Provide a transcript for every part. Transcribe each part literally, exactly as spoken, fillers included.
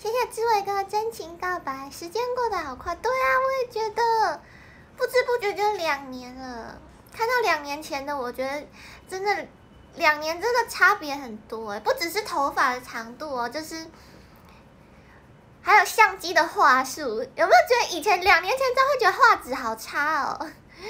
谢谢志伟哥真情告白，时间过得好快。对啊，我也觉得，不知不觉就两年了。看到两年前的，我觉得真的两年真的差别很多哎，不只是头发的长度哦，就是还有相机的画术。有没有觉得以前两年前真会觉得画质好差哦？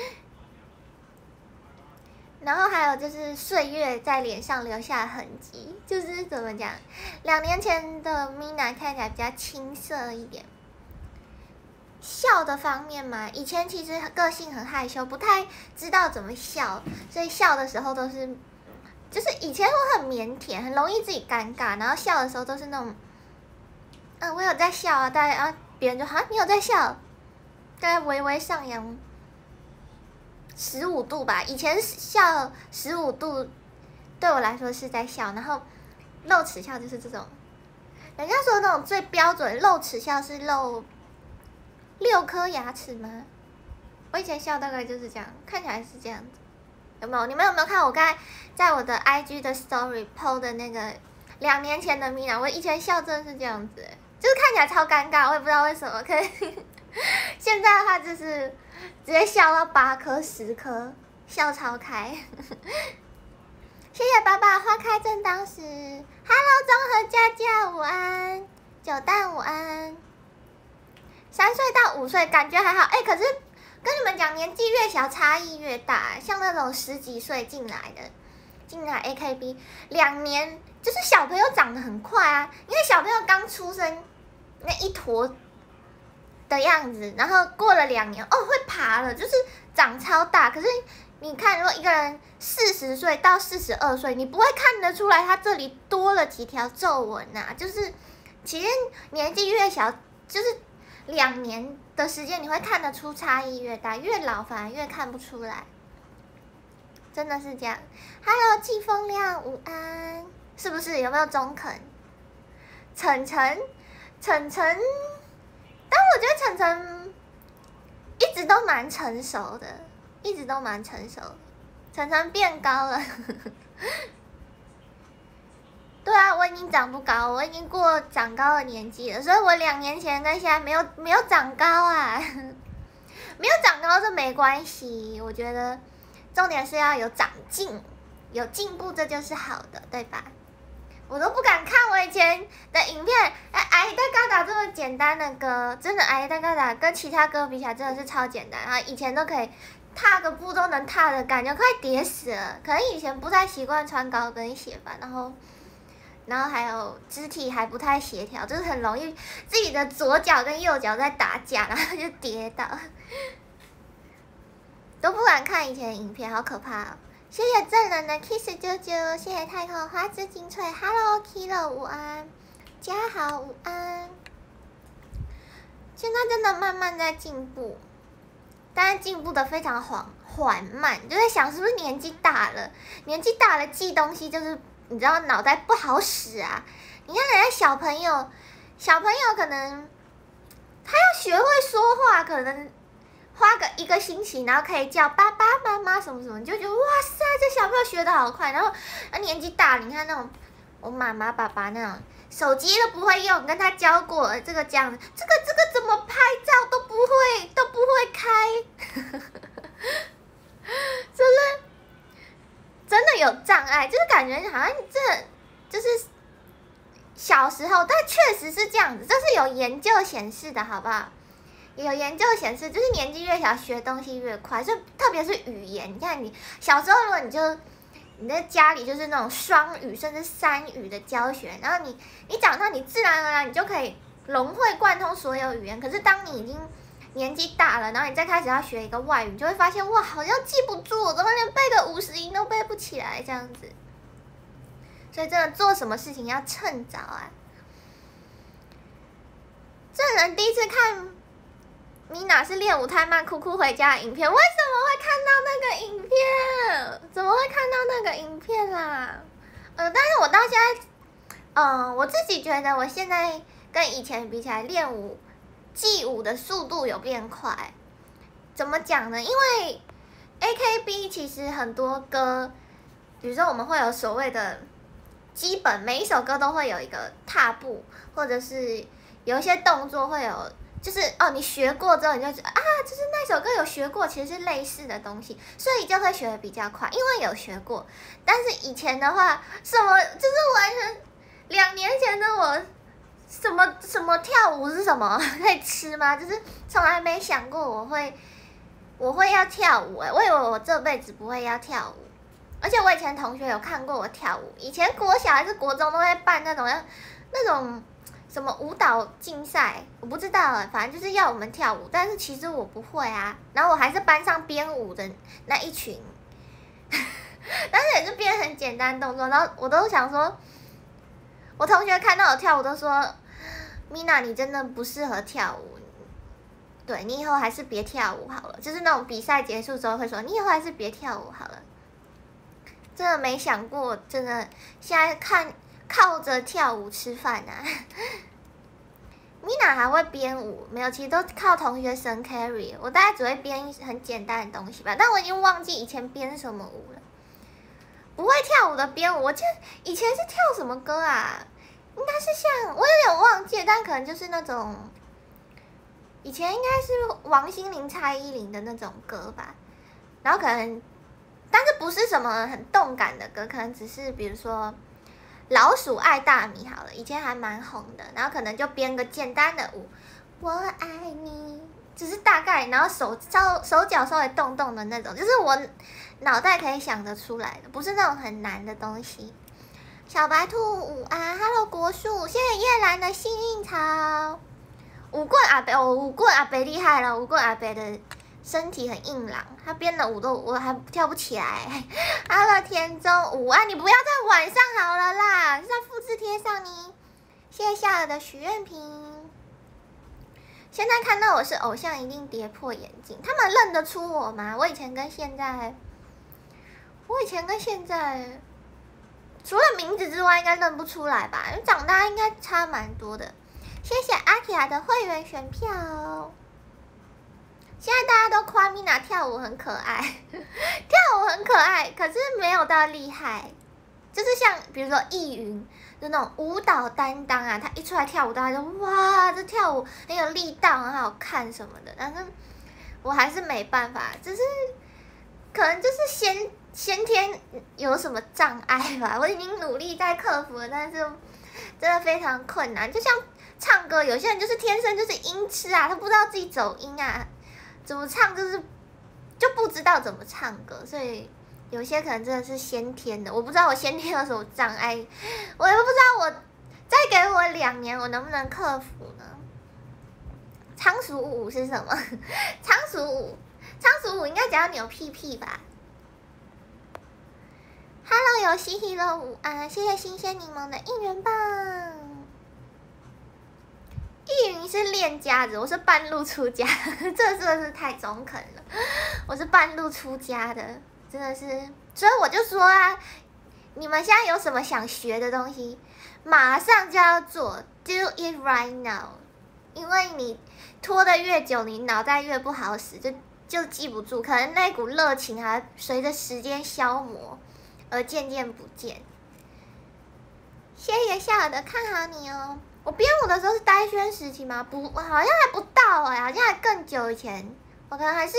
然后还有就是岁月在脸上留下的痕迹，就是怎么讲，两年前的 Mina 看起来比较青涩一点。笑的方面嘛，以前其实个性很害羞，不太知道怎么笑，所以笑的时候都是，就是以前我很腼腆，很容易自己尴尬，然后笑的时候都是那种，嗯、呃，我有在笑啊，大家啊，别人就哈你有在笑，大概微微上扬。十五度吧，以前笑十五度，对我来说是在笑，然后露齿笑就是这种，人家说那种最标准露齿笑是露六颗牙齿吗？我以前笑大概就是这样，看起来是这样子，有没有？你们有没有看我刚才在我的 I G 的 Story P O 的那个两年前的 Mina？ 我以前笑真的是这样子，就是看起来超尴尬，我也不知道为什么，可是现在的话就是。直接笑到八颗十颗，笑超开。谢谢爸爸，花开正当时。Hello， 综合佳佳午安，九蛋午安。三岁到五岁感觉还好，哎、欸，可是跟你们讲，年纪越小差异越大。像那种十几岁进来的，进来 A K B 两年，就是小朋友长得很快啊，因为小朋友刚出生那一坨。的样子，然后过了两年，哦，会爬了，就是长超大。可是你看，如果一个人四十岁到四十二岁，你不会看得出来他这里多了几条皱纹啊。就是其实年纪越小，就是两年的时间，你会看得出差异越大，越老反而越看不出来，真的是这样。Hello， 季风亮，午安，是不是？有没有中肯？晨晨，晨晨。但我觉得晨晨一直都蛮成熟的，一直都蛮成熟的。晨晨变高了，对啊，我已经长不高，我已经过长高的年纪了，所以我两年前跟现在没有没有长高啊，没有长高这没关系，我觉得重点是要有长进，有进步，这就是好的，对吧？我都不敢看我以前的影片，哎，阿依达嘎达这么简单的歌，真的阿依达嘎达跟其他歌比起来真的是超简单啊！以前都可以踏个步都能踏的，感觉快跌死了。可能以前不太习惯穿高跟鞋吧，然后，然后还有肢体还不太协调，就是很容易自己的左脚跟右脚在打架，然后就跌倒，都不敢看以前的影片，好可怕哦！谢谢正人的 kiss 啾啾，谢谢太空花枝精粹 ，Hello Kilo 午安，家好午安。现在真的慢慢在进步，但是进步的非常缓缓慢，就在想是不是年纪大了，年纪大了记东西就是你知道脑袋不好使啊。你看人家小朋友，小朋友可能他要学会说话，可能。花个一个星期，然后可以叫爸爸妈妈什么什么，你就觉得哇塞，这小朋友学得好快。然后他年纪大，你看那种我妈妈爸爸那种手机都不会用，跟他教过这个这样，这个这个怎么拍照都不会，都不会开，就是真的有障碍，就是感觉好像这就是小时候，但确实是这样子，这是有研究显示的，好不好？有研究显示，就是年纪越小学东西越快，所以特别是语言。你看，你小时候如果你就你在家里就是那种双语甚至三语的教学，然后你你长大，你自然而然你就可以融会贯通所有语言。可是当你已经年纪大了，然后你再开始要学一个外语，你就会发现哇，好像记不住，我怎么连背个五十音都背不起来这样子。所以真的做什么事情要趁早啊！这人第一次看。Mina 是练舞太慢，哭哭回家的影片，为什么会看到那个影片？怎么会看到那个影片啦？呃，但是我到现在，嗯、呃，我自己觉得我现在跟以前比起来，练舞、记舞的速度有变快。怎么讲呢？因为 A K B 其实很多歌，比如说我们会有所谓的基本每一首歌都会有一个踏步，或者是有一些动作会有，就是哦，你学过之后你就觉得啊，就是那首歌有学过，其实是类似的东西，所以就会学的比较快，因为有学过。但是以前的话，什么就是完全两年前的我，什么什么跳舞是什么可以吃吗？就是从来没想过我会我会要跳舞哎、欸，我以为我这辈子不会要跳舞。而且我以前同学有看过我跳舞，以前国小还是国中都会办那种要那种什么舞蹈竞赛，我不知道哎，反正就是要我们跳舞，但是其实我不会啊。然后我还是班上编舞的那一群，但是也是编很简单动作，然后我都想说，我同学看到我跳舞都说 ，Mina 你真的不适合跳舞，对你以后还是别跳舞好了。就是那种比赛结束之后会说，你以后还是别跳舞好了。真的没想过，真的现在看靠着跳舞吃饭啊。Mina 还会编舞没有？其实都靠同学神 carry。我大概只会编很简单的东西吧，但我已经忘记以前编什么舞了。不会跳舞的编舞，我记得以前是跳什么歌啊？应该是像我有点忘记，但可能就是那种以前应该是王心凌、蔡依林的那种歌吧，然后可能。但是不是什么很动感的歌，可能只是比如说老鼠爱大米好了，以前还蛮红的，然后可能就编个简单的舞，我爱你，只是大概，然后手稍手脚稍微动动的那种，就是我脑袋可以想得出来的，不是那种很难的东西。小白兔午安 ，Hello 国树，谢谢叶兰的幸运草。舞棍阿伯，哦，舞棍阿伯厉害了，舞棍阿伯的。身体很硬朗，他编的舞都我还跳不起来。阿乐田中午安，你不要在晚上好了啦，再复制贴上你。谢谢夏尔的许愿瓶。现在看到我是偶像，一定跌破眼镜。他们认得出我吗？我以前跟现在，我以前跟现在，除了名字之外，应该认不出来吧？因为长大应该差蛮多的。谢谢阿提亚的会员选票。现在大家都夸 Mina 跳舞很可爱，跳舞很可爱，可是没有到厉害。就是像比如说易云，就那种舞蹈担当啊，她一出来跳舞，大家就哇，这跳舞很有力道，很好看什么的。但是我还是没办法，就是可能就是先先天有什么障碍吧。我已经努力在克服了，但是真的非常困难。就像唱歌，有些人就是天生就是音痴啊，他不知道自己走音啊。怎么唱就是就不知道怎么唱歌，所以有些可能真的是先天的，我不知道我先天有什么障碍，我也不知道我再给我两年我能不能克服呢？仓鼠舞是什么？仓鼠舞，仓鼠舞应该只要扭屁屁吧 ？Hello， 有嘻嘻的午安，谢谢新鲜柠檬的应援棒。易云是练家子，我是半路出家，这真的是太中肯了。我是半路出家的，真的是，所以我就说啊，你们现在有什么想学的东西，马上就要做 ，do it right now。因为你拖得越久，你脑袋越不好使，就就记不住，可能那股热情还随着时间消磨而渐渐不见。谢谢夏尔的看好你哦。我编舞的时候是呆轩时期吗？不，好像还不到哎、欸，好像还更久以前。我可能还是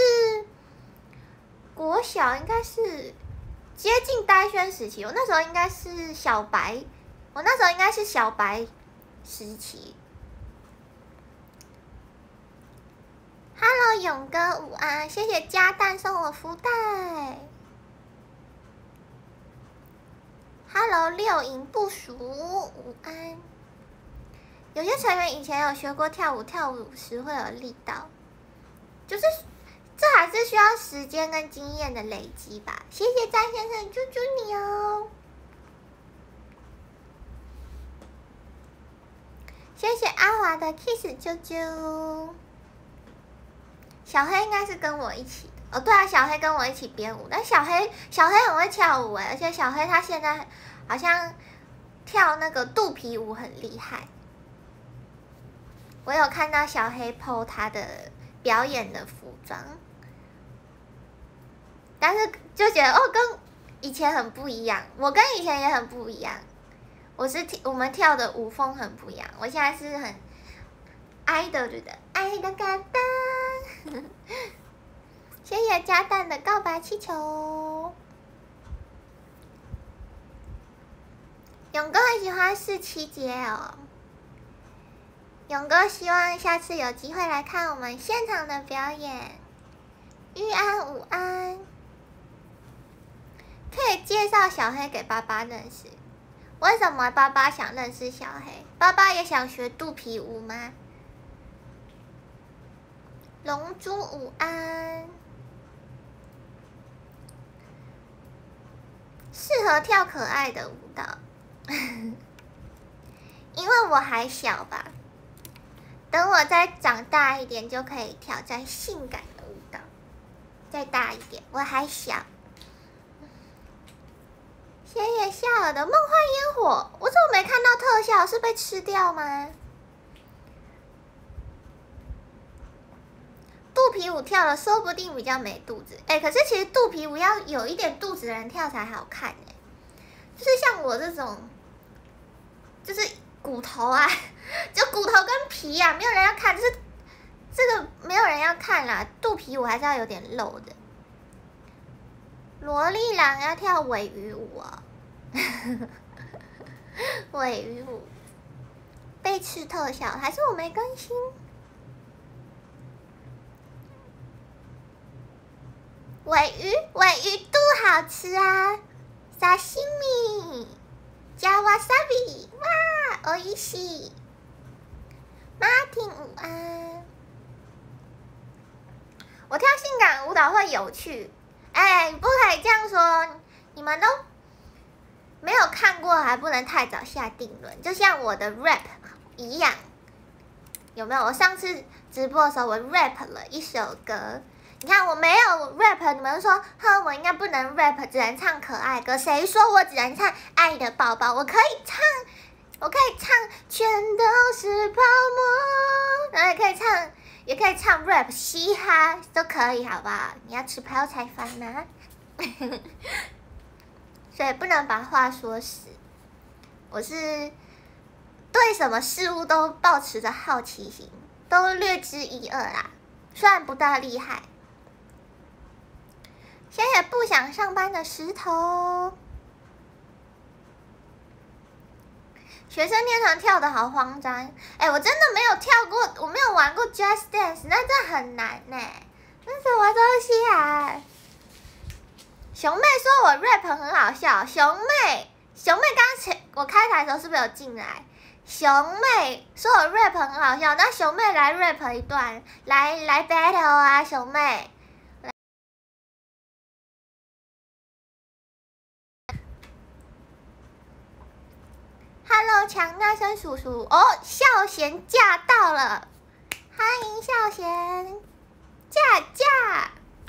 国小，应该是接近呆轩时期。我那时候应该是小白，我那时候应该是小白时期。Hello， 勇哥午安，谢谢加蛋送我福袋。Hello， 六营部署午安。有些成员以前有学过跳舞，跳舞时会有力道，就是这还是需要时间跟经验的累积吧。谢谢张先生，祝祝你哦！谢谢阿华的 kiss 啾啾。小黑应该是跟我一起的哦，对啊，小黑跟我一起编舞，但小黑小黑很会跳舞哎，而且小黑他现在好像跳那个肚皮舞很厉害。我有看到小黑 po 他的表演的服装，但是就觉得哦，跟以前很不一样。我跟以前也很不一样， 我是我们跳的舞风很不一样，我现在是很爱的，对的，爱的嘎哒。谢谢加蛋的告白气球。勇哥很喜欢四七节哦，勇哥希望下次有机会来看我们现场的表演。玉安午安，可以介绍小黑给爸爸认识。为什么爸爸想认识小黑？爸爸也想学肚皮舞吗？龙珠午安，适合跳可爱的舞蹈。因为我还小吧，等我再长大一点就可以挑战性感的舞蹈。再大一点，我还小。谢谢夏尔的梦幻烟火，我怎么没看到特效？是被吃掉吗？肚皮舞跳了，说不定比较没肚子。哎、欸，可是其实肚皮舞要有一点肚子的人跳才好看哎、欸。就是像我这种，就是骨头啊，就骨头跟皮啊，没有人要看，就是这个没有人要看啦。肚皮舞还是要有点露的。萝莉郎要跳尾鱼舞啊、哦，尾鱼舞被吃特效，还是我没更新？尾鱼，尾鱼肚好吃啊！沙西米加瓦萨比，哇，おいしい。马丁午安，我跳性感舞蹈会有趣。哎，不可以这样说，你们都没有看过，还不能太早下定论。就像我的 rap 一样，有没有？我上次直播的时候，我 rap 了一首歌。你看我没有 rap， 你们说，哼，我应该不能 rap， 只能唱可爱歌。谁说我只能唱爱的抱抱？我可以唱，我可以唱全都是泡沫，然后也可以唱，也可以唱 rap 嘻哈都可以，好不好？你要吃泡菜饭吗？所以不能把话说死。我是对什么事物都抱持着好奇心，都略知一二啦，虽然不大厉害。谢谢不想上班的石头。学生天团跳的好慌张，哎、欸，我真的没有跳过，我没有玩过 Just Dance， 那真的很难呢、欸。那什么东西啊？熊妹说我 rap 很好笑，熊妹，熊妹刚才我开台的时候是不是有进来？熊妹说我 rap 很好笑，那熊妹来 rap 一段，来来 battle 啊，熊妹。Hello， 强大声叔叔哦，孝贤驾到了，欢迎孝贤驾驾。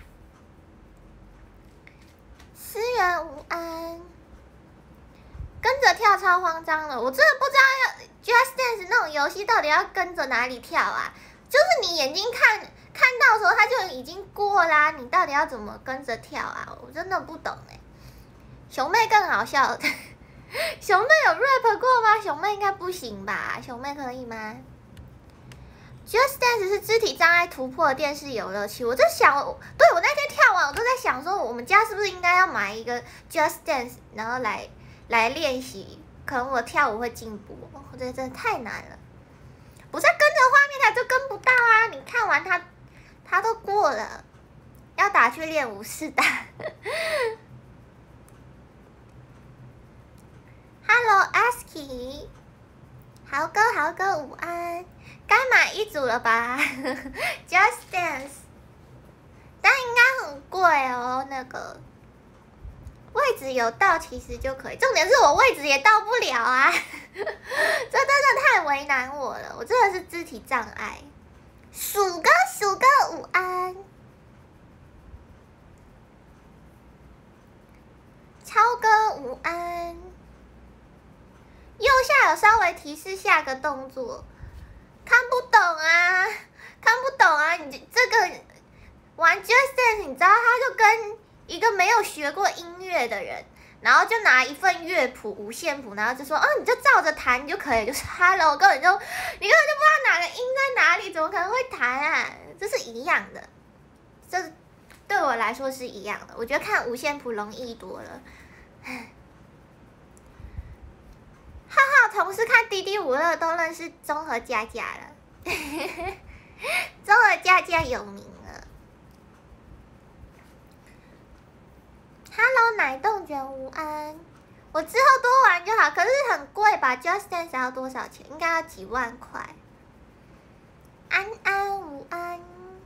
思源午安，跟着跳超慌张的，我真的不知道要 Just Dance 那种游戏到底要跟着哪里跳啊？就是你眼睛看看到的时候，它就已经过啦，你到底要怎么跟着跳啊？我真的不懂哎。熊妹更好笑。熊妹有 rap 过吗？熊妹应该不行吧？熊妹可以吗 ？Just Dance 是肢体障碍突破的电视游乐器。我在想，对我那天跳完，我都在想说，我们家是不是应该要买一个 Just Dance， 然后来来练习？可能我跳舞会进步。我觉得真的太难了，不是跟着画面，它就跟不到啊！你看完它，它都过了，要打去练舞室打。Hello Asky， 豪哥豪哥午安，该买一组了吧？Just Dance， 但应该很贵哦，那个位置有到其实就可以，重点是我位置也到不了啊，这真的太为难我了，我真的是肢体障碍。鼠哥鼠哥午安，超哥午安。右下有稍微提示下个动作，看不懂啊，看不懂啊！你这个玩 Just Dance， 你知道他就跟一个没有学过音乐的人， 然后就拿一份乐谱五线谱，然后就说，哦，你就照着弹就可以，就是 Hello， 根本就你根本就不知道哪个音在哪里，怎么可能会弹啊？这是一样的，这对我来说是一样的。我觉得看五线谱容易多了。浩浩同事看滴滴五二都认识综合佳佳了，综合佳佳有名了。Hello， 奶冻卷午安，我之后多玩就好，可是很贵吧 ？Just Dance 要多少钱？应该要几万块。安安午安。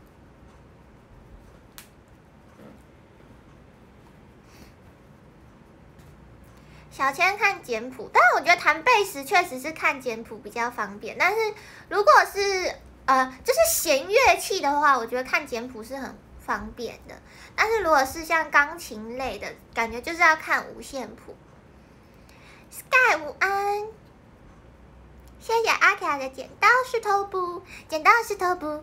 小千看简谱，但是我觉得弹贝斯确实是看简谱比较方便。但是如果是呃，就是弦乐器的话，我觉得看简谱是很方便的。但是如果是像钢琴类的，感觉就是要看五线谱。Sky 午安，谢谢阿卡的剪刀石头布，剪刀石头布。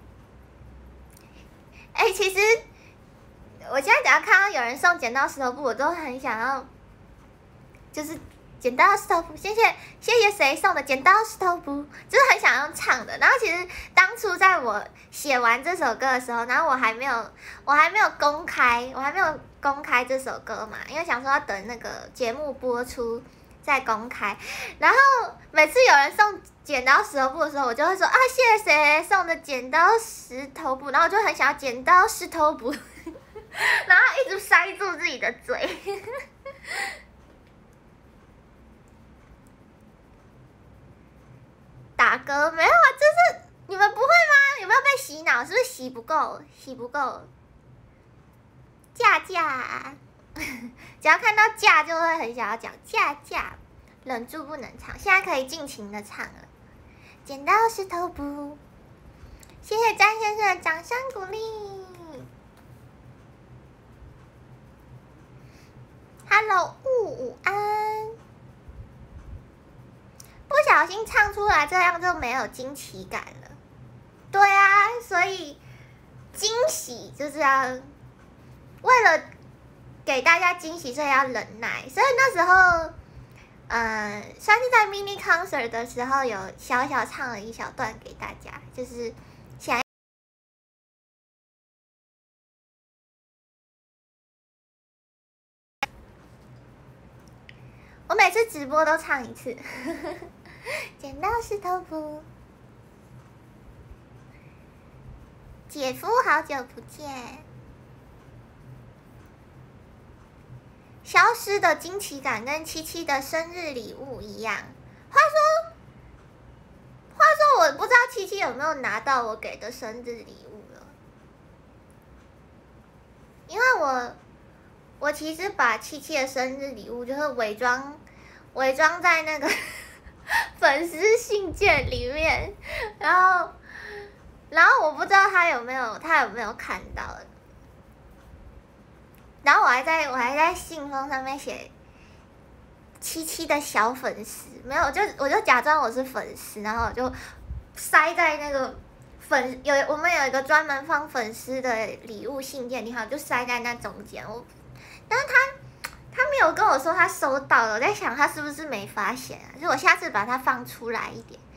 哎、欸，其实我现在只要看到有人送剪刀石头布，我都很想要。就是剪刀石头布，谢谢谢谢谁送的剪刀石头布，就是很想要唱的。然后其实当初在我写完这首歌的时候，然后我还没有我还没有公开，我还没有公开这首歌嘛，因为想说要等那个节目播出再公开。然后每次有人送剪刀石头布的时候，我就会说啊，谢谢谁送的剪刀石头布，然后我就很想要剪刀石头布，然后一直塞住自己的嘴。打歌没有啊？就是你们不会吗？有没有被洗脑？是不是洗不够？洗不够？架架，只要看到架就会很想要讲架架，忍住不能唱。现在可以尽情的唱了。剪刀石头布，谢谢詹先生的掌声鼓励。Hello， 雾午安。不小心唱出来，这样就没有惊奇感了。对啊，所以惊喜就是要为了给大家惊喜，所以要忍耐。所以那时候，嗯，算是在 mini concert 的时候，有小小唱了一小段给大家，就是想。我每次直播都唱一次。剪刀石头布，姐夫好久不见。消失的惊奇感跟七七的生日礼物一样。话说，话说我不知道七七有没有拿到我给的生日礼物了，因为我我其实把七七的生日礼物就是伪装伪装在那个。粉丝信件里面，然后，然后我不知道他有没有他有没有看到，然后我还在我还在信封上面写七七的小粉丝，没有，我就我就假装我是粉丝，然后我就塞在那个粉有我们有一个专门放粉丝的礼物信件，你好，就塞在那中间。我，但是他。他没有跟我说他收到了，我在想他是不是没发现啊？就我下次把它放出来一点。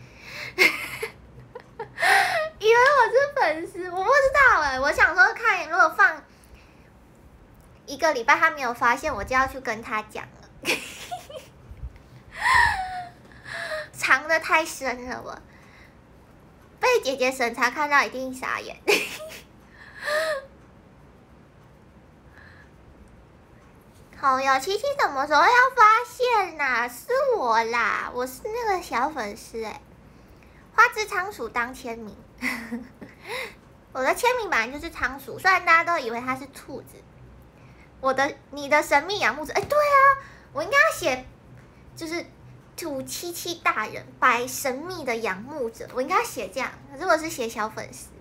以为我是粉丝，我不知道哎、欸。我想说看，如果放一个礼拜他没有发现，我就要去跟他讲了。藏得太深了，我被姐姐审查看到一定傻眼。好哟，七七什么时候要发现呐、啊？是我啦，我是那个小粉丝哎。花枝仓鼠当签名，我的签名本来就是仓鼠，虽然大家都以为它是兔子。我的你的神秘仰慕者，哎，对啊，我应该要写，就是土七七大人，百神秘的仰慕者，我应该要写这样。可是我是写小粉丝。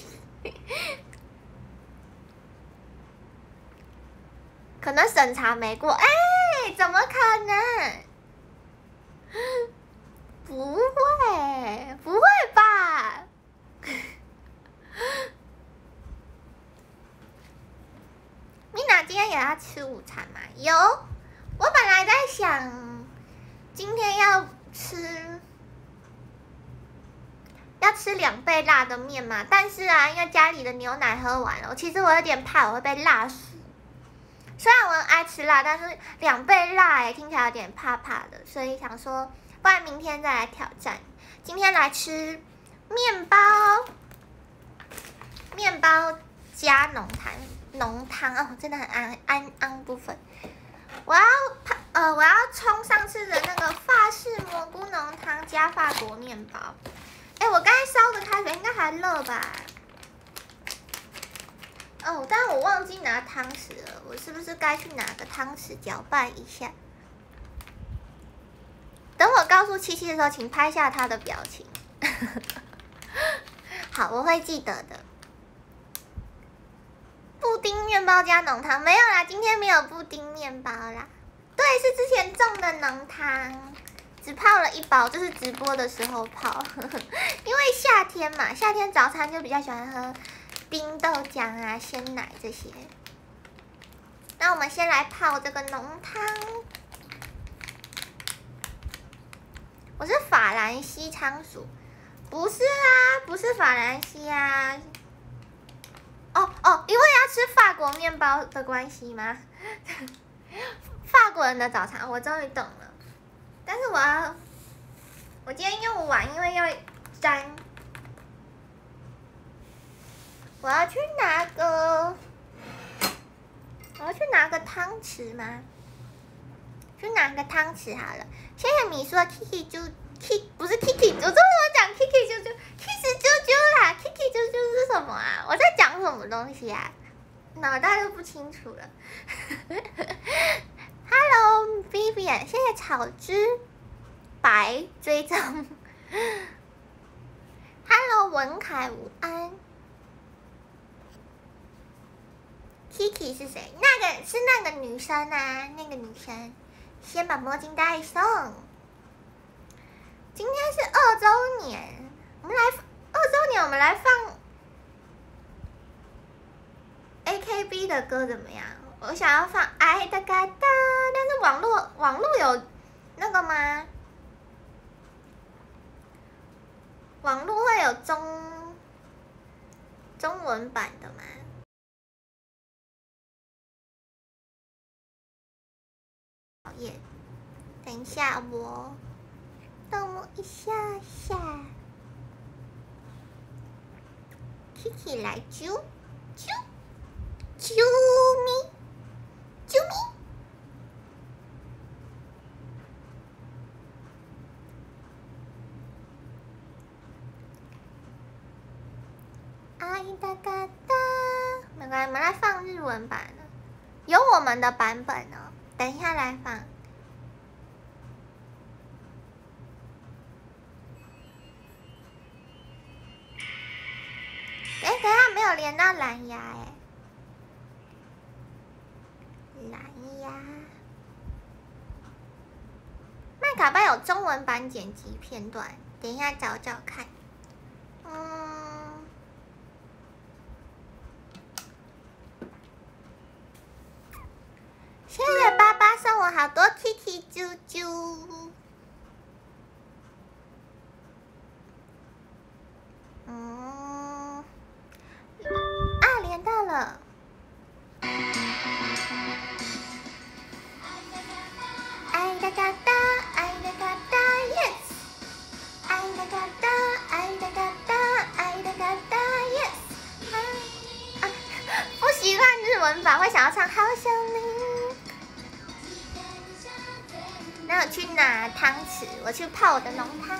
可能审查没过，哎、欸，怎么可能？不会，不会吧？米娜今天也要吃午餐吗？有， 还在想今天要吃要吃两倍辣的面嘛，但是啊，因为家里的牛奶喝完了，其实我有点怕我会被辣死。虽然我很爱吃辣，但是两倍辣哎，听起来有点怕怕的，所以想说，不然明天再来挑战。今天来吃面包，面包加浓汤，浓汤哦，真的很安安安部分。我要呃，我要冲上次的那个法式蘑菇浓汤加法国面包。哎，我刚才烧的开水应该还热吧？哦，但是我忘记拿汤匙了，我是不是该去拿个汤匙搅拌一下？等我告诉七七的时候，请拍下他的表情。好，我会记得的。布丁面包加浓汤没有啦，今天没有布丁面包啦。对，是之前种的浓汤，只泡了一包，就是直播的时候泡。因为夏天嘛，夏天早餐就比较喜欢喝冰豆浆啊、鲜奶这些。那我们先来泡这个浓汤。我是法兰西仓鼠，不是啊，不是法兰西啊。哦哦，因为要吃法国面包的关系吗？法国人的早餐，我终于懂了。但是我要，我今天用完，因为要沾。我要去拿个，我要去拿个汤匙吗？去拿个汤匙好了。谢谢米说 Kiki 猪 K 不是 Kiki 猪，这怎么讲 Kiki 猪猪 Kiss 猪猪啦 ？Kiki 猪猪是什么啊？我在讲什么东西啊？脑袋都不清楚了。Hello Vivian， 谢谢草之白追踪。Hello 文凯午安。Kiki 是谁？那个是那个女生啊，那个女生。先把墨镜戴上。今天是二周年，我们来二周年，我们来放 A K B 的歌怎么样？我想要放《爱的嘎达》，但是网络网络有那个吗？网络会有中中文版的吗？讨厌，等一下我，等我一下下。Kiki 来啾啾啾咪啾咪。爱的嘎达，没关系，我们来放日文版的，有我们的版本哦。等一下来放。哎，等一下没有连到蓝牙哎，蓝牙。麦卡巴有中文版剪辑片段，等一下找找看。嗯。谢谢爸爸送我好多 Kiki 啾啾。嗯，啊，连到了。爱的嘎达，爱的嘎达 ，yes。爱的嘎达，爱的嘎达，爱的嘎达 ，yes。啊，不习惯日文版，会想要唱好想你。那我去拿汤匙，我去泡我的浓汤。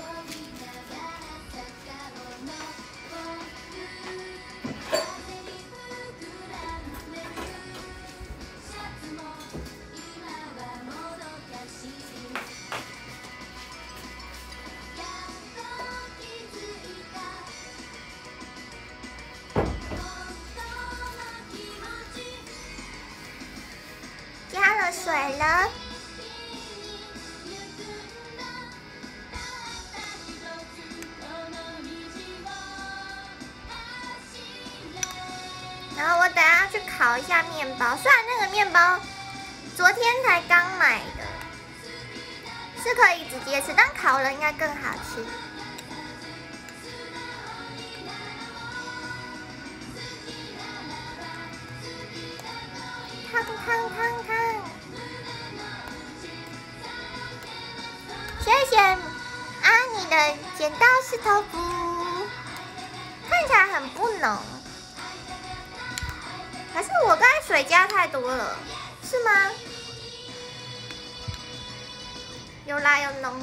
加了水了。然后我等下去烤一下面包，虽然那个面包昨天才刚买的，是可以直接吃，但烤了应该更好吃。烫烫烫烫！谢谢啊，你的剪刀石头布，看起来很不浓，还是我刚才水加太多了，是吗？有辣有浓。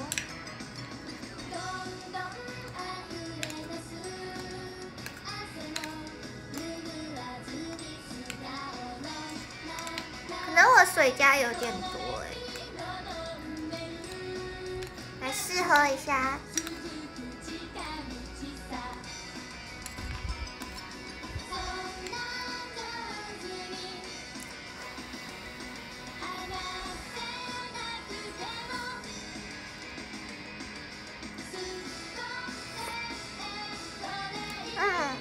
可能我水加有点多哎，来试喝一下。嗯，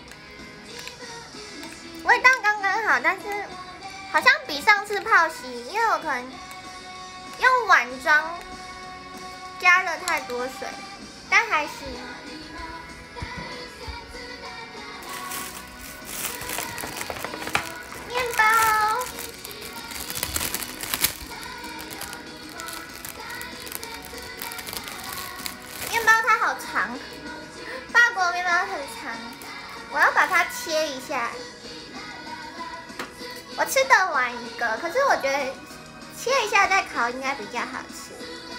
味道刚刚好，但是好像比上次泡洗，因为我可能用碗装加了太多水，但还行。面包，面包它好长，法国面包很长，我要把它切一下。我吃得完一个，可是我觉得切一下再烤应该比较好吃。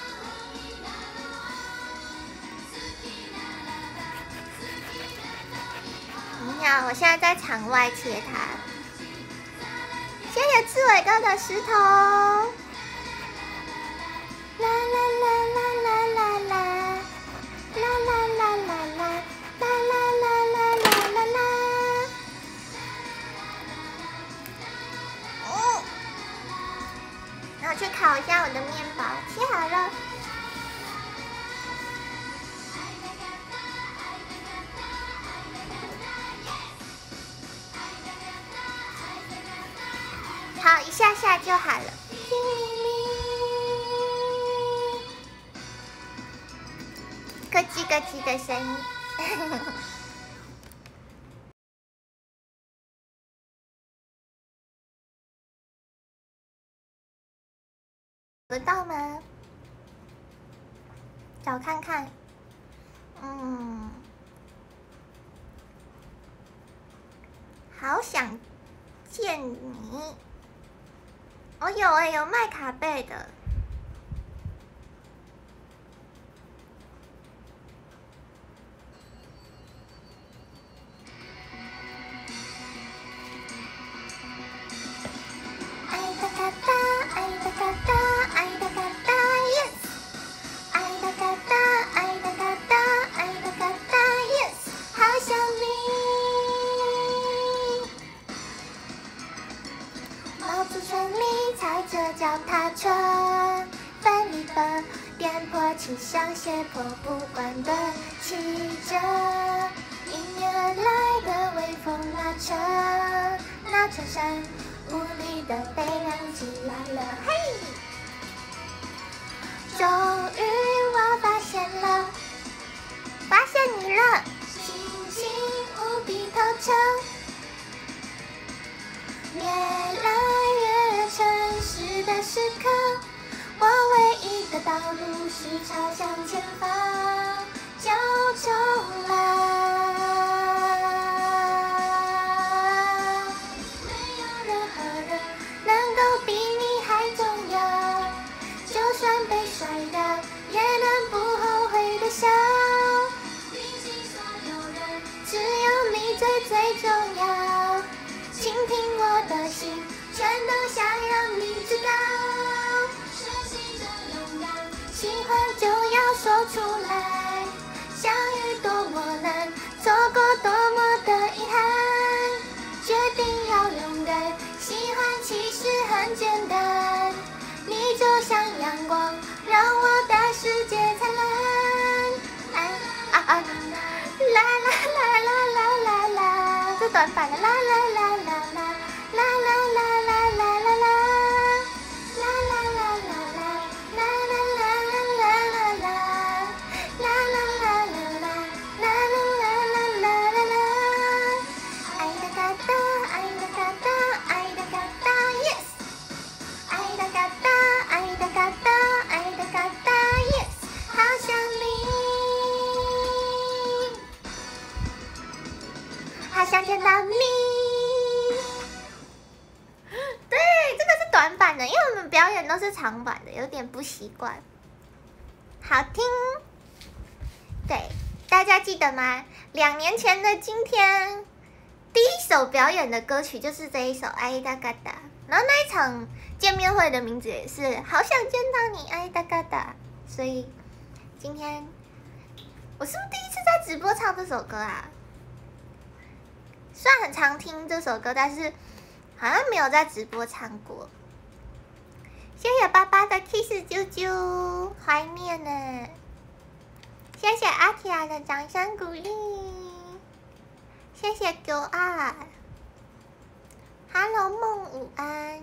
你好，我现在在场外切它。谢谢志伟哥的石头。啦啦啦啦啦啦啦，啦啦啦啦啦，啦啦啦啦啦啦啦。哦，然后去烤一下我的面包，切好了。好，一下下就好了。咯叽咯叽的声音。得到吗？找看看。嗯，好想见你。哦，有哎、欸，有卖卡贝的。爱的嘎达，爱的嘎达，爱的嘎达 ，yes。爱的嘎达，爱的嘎达，爱的嘎达 ，yes。好想你。毛竹村里踩着脚踏车，奋力的颠簸气象斜坡不管的骑着，迎面而来的微风拉扯，那衬衫无力的被亮起来了，嘿！终于我发现了，发现你了，星星无比透彻，越来越城市的时刻，我唯一的道路是朝向前方，就冲了。没有任何人能够比你还重要，就算被甩掉，也能不后悔的笑。比起所有人，只有你最最重要。倾听我的心，全都想让你知道。学习着勇敢，喜欢就要说出来。相遇多么难，错过多么的遗憾。决定要勇敢，喜欢其实很简单。你就像阳光，让我的世界灿烂。哎啊啊！啦啦啦啦啦啦啦，这短版的啦啦啦啦啦啦啦啦啦啦啦啦啦啦。 好想见到你。对，这个是短版的，因为我们表演都是长版的，有点不习惯。好听。对，大家记得吗？两年前的今天，第一首表演的歌曲就是这一首《爱哒嘎哒》，然后那一场见面会的名字也是《好想见到你，爱哒嘎哒》，所以今天我是不是第一次在直播唱这首歌啊？虽然很常听这首歌，但是好像没有在直播唱过。谢谢爸爸的 kiss 啾啾，怀念呢。谢谢阿提亚的掌声鼓励，谢谢九二 ，Hello 梦午安。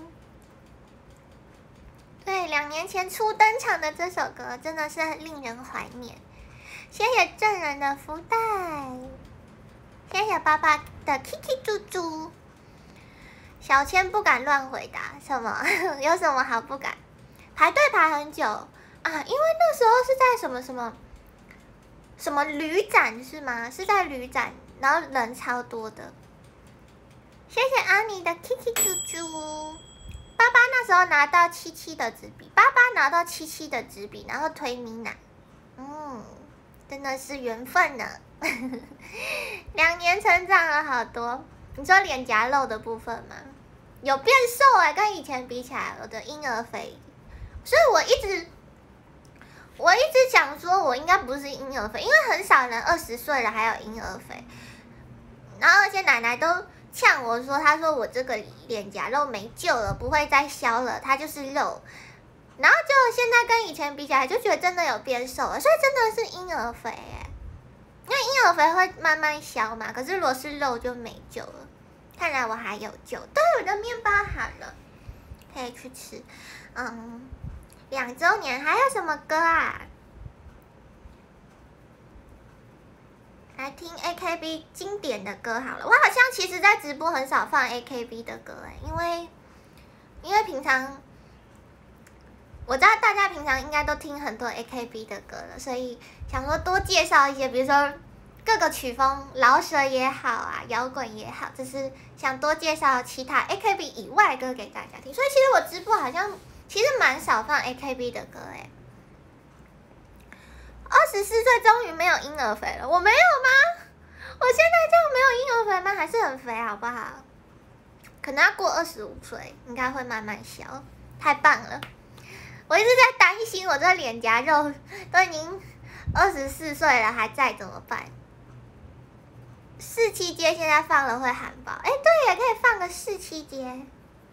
对，两年前初登场的这首歌真的是令人怀念。谢谢证人的福袋，谢谢爸爸的 Kiki 猪猪。小千不敢乱回答，什么？有什么好不敢？排队排很久啊，因为那时候是在什么什么。什么旅展是吗？是在旅展，然后人超多的。谢谢阿尼的 Kiki 猪猪。爸爸那时候拿到七七的纸笔，爸爸拿到七七的纸笔，然后推米娜，嗯，真的是缘分呢。两年成长了好多。你说脸颊肉的部分吗？有变瘦哎、欸，跟以前比起来，我的婴儿肥，所以我一直。我一直想说，我应该不是婴儿肥，因为很少人二十岁了还有婴儿肥。然后而且奶奶都呛我说，她说我这个脸颊肉没救了，不会再消了，它就是肉。然后就现在跟以前比起来，就觉得真的有变瘦了，所以真的是婴儿肥哎。因为婴儿肥会慢慢消嘛，可是如果是肉就没救了。看来我还有救，对，我的面包好了，可以去吃。嗯。两周年还有什么歌啊？来听 A K B 经典的歌好了。我好像其实在直播很少放 A K B 的歌哎，因为因为平常我知道大家平常应该都听很多 A K B 的歌了，所以想说多介绍一些，比如说各个曲风，饶舌也好啊，摇滚也好，就是想多介绍其他 A K B 以外的歌给大家听。所以其实我直播好像。其实蛮少放 A K B 的歌哎，二十四岁终于没有婴儿肥了，我没有吗？我现在这样没有婴儿肥吗？还是很肥好不好？可能要过二十五岁，应该会慢慢消，太棒了！我一直在担心，我这脸颊肉都已经二十四岁了还在怎么办？四七街现在放了会喊爆，哎，对，也可以放个四七街。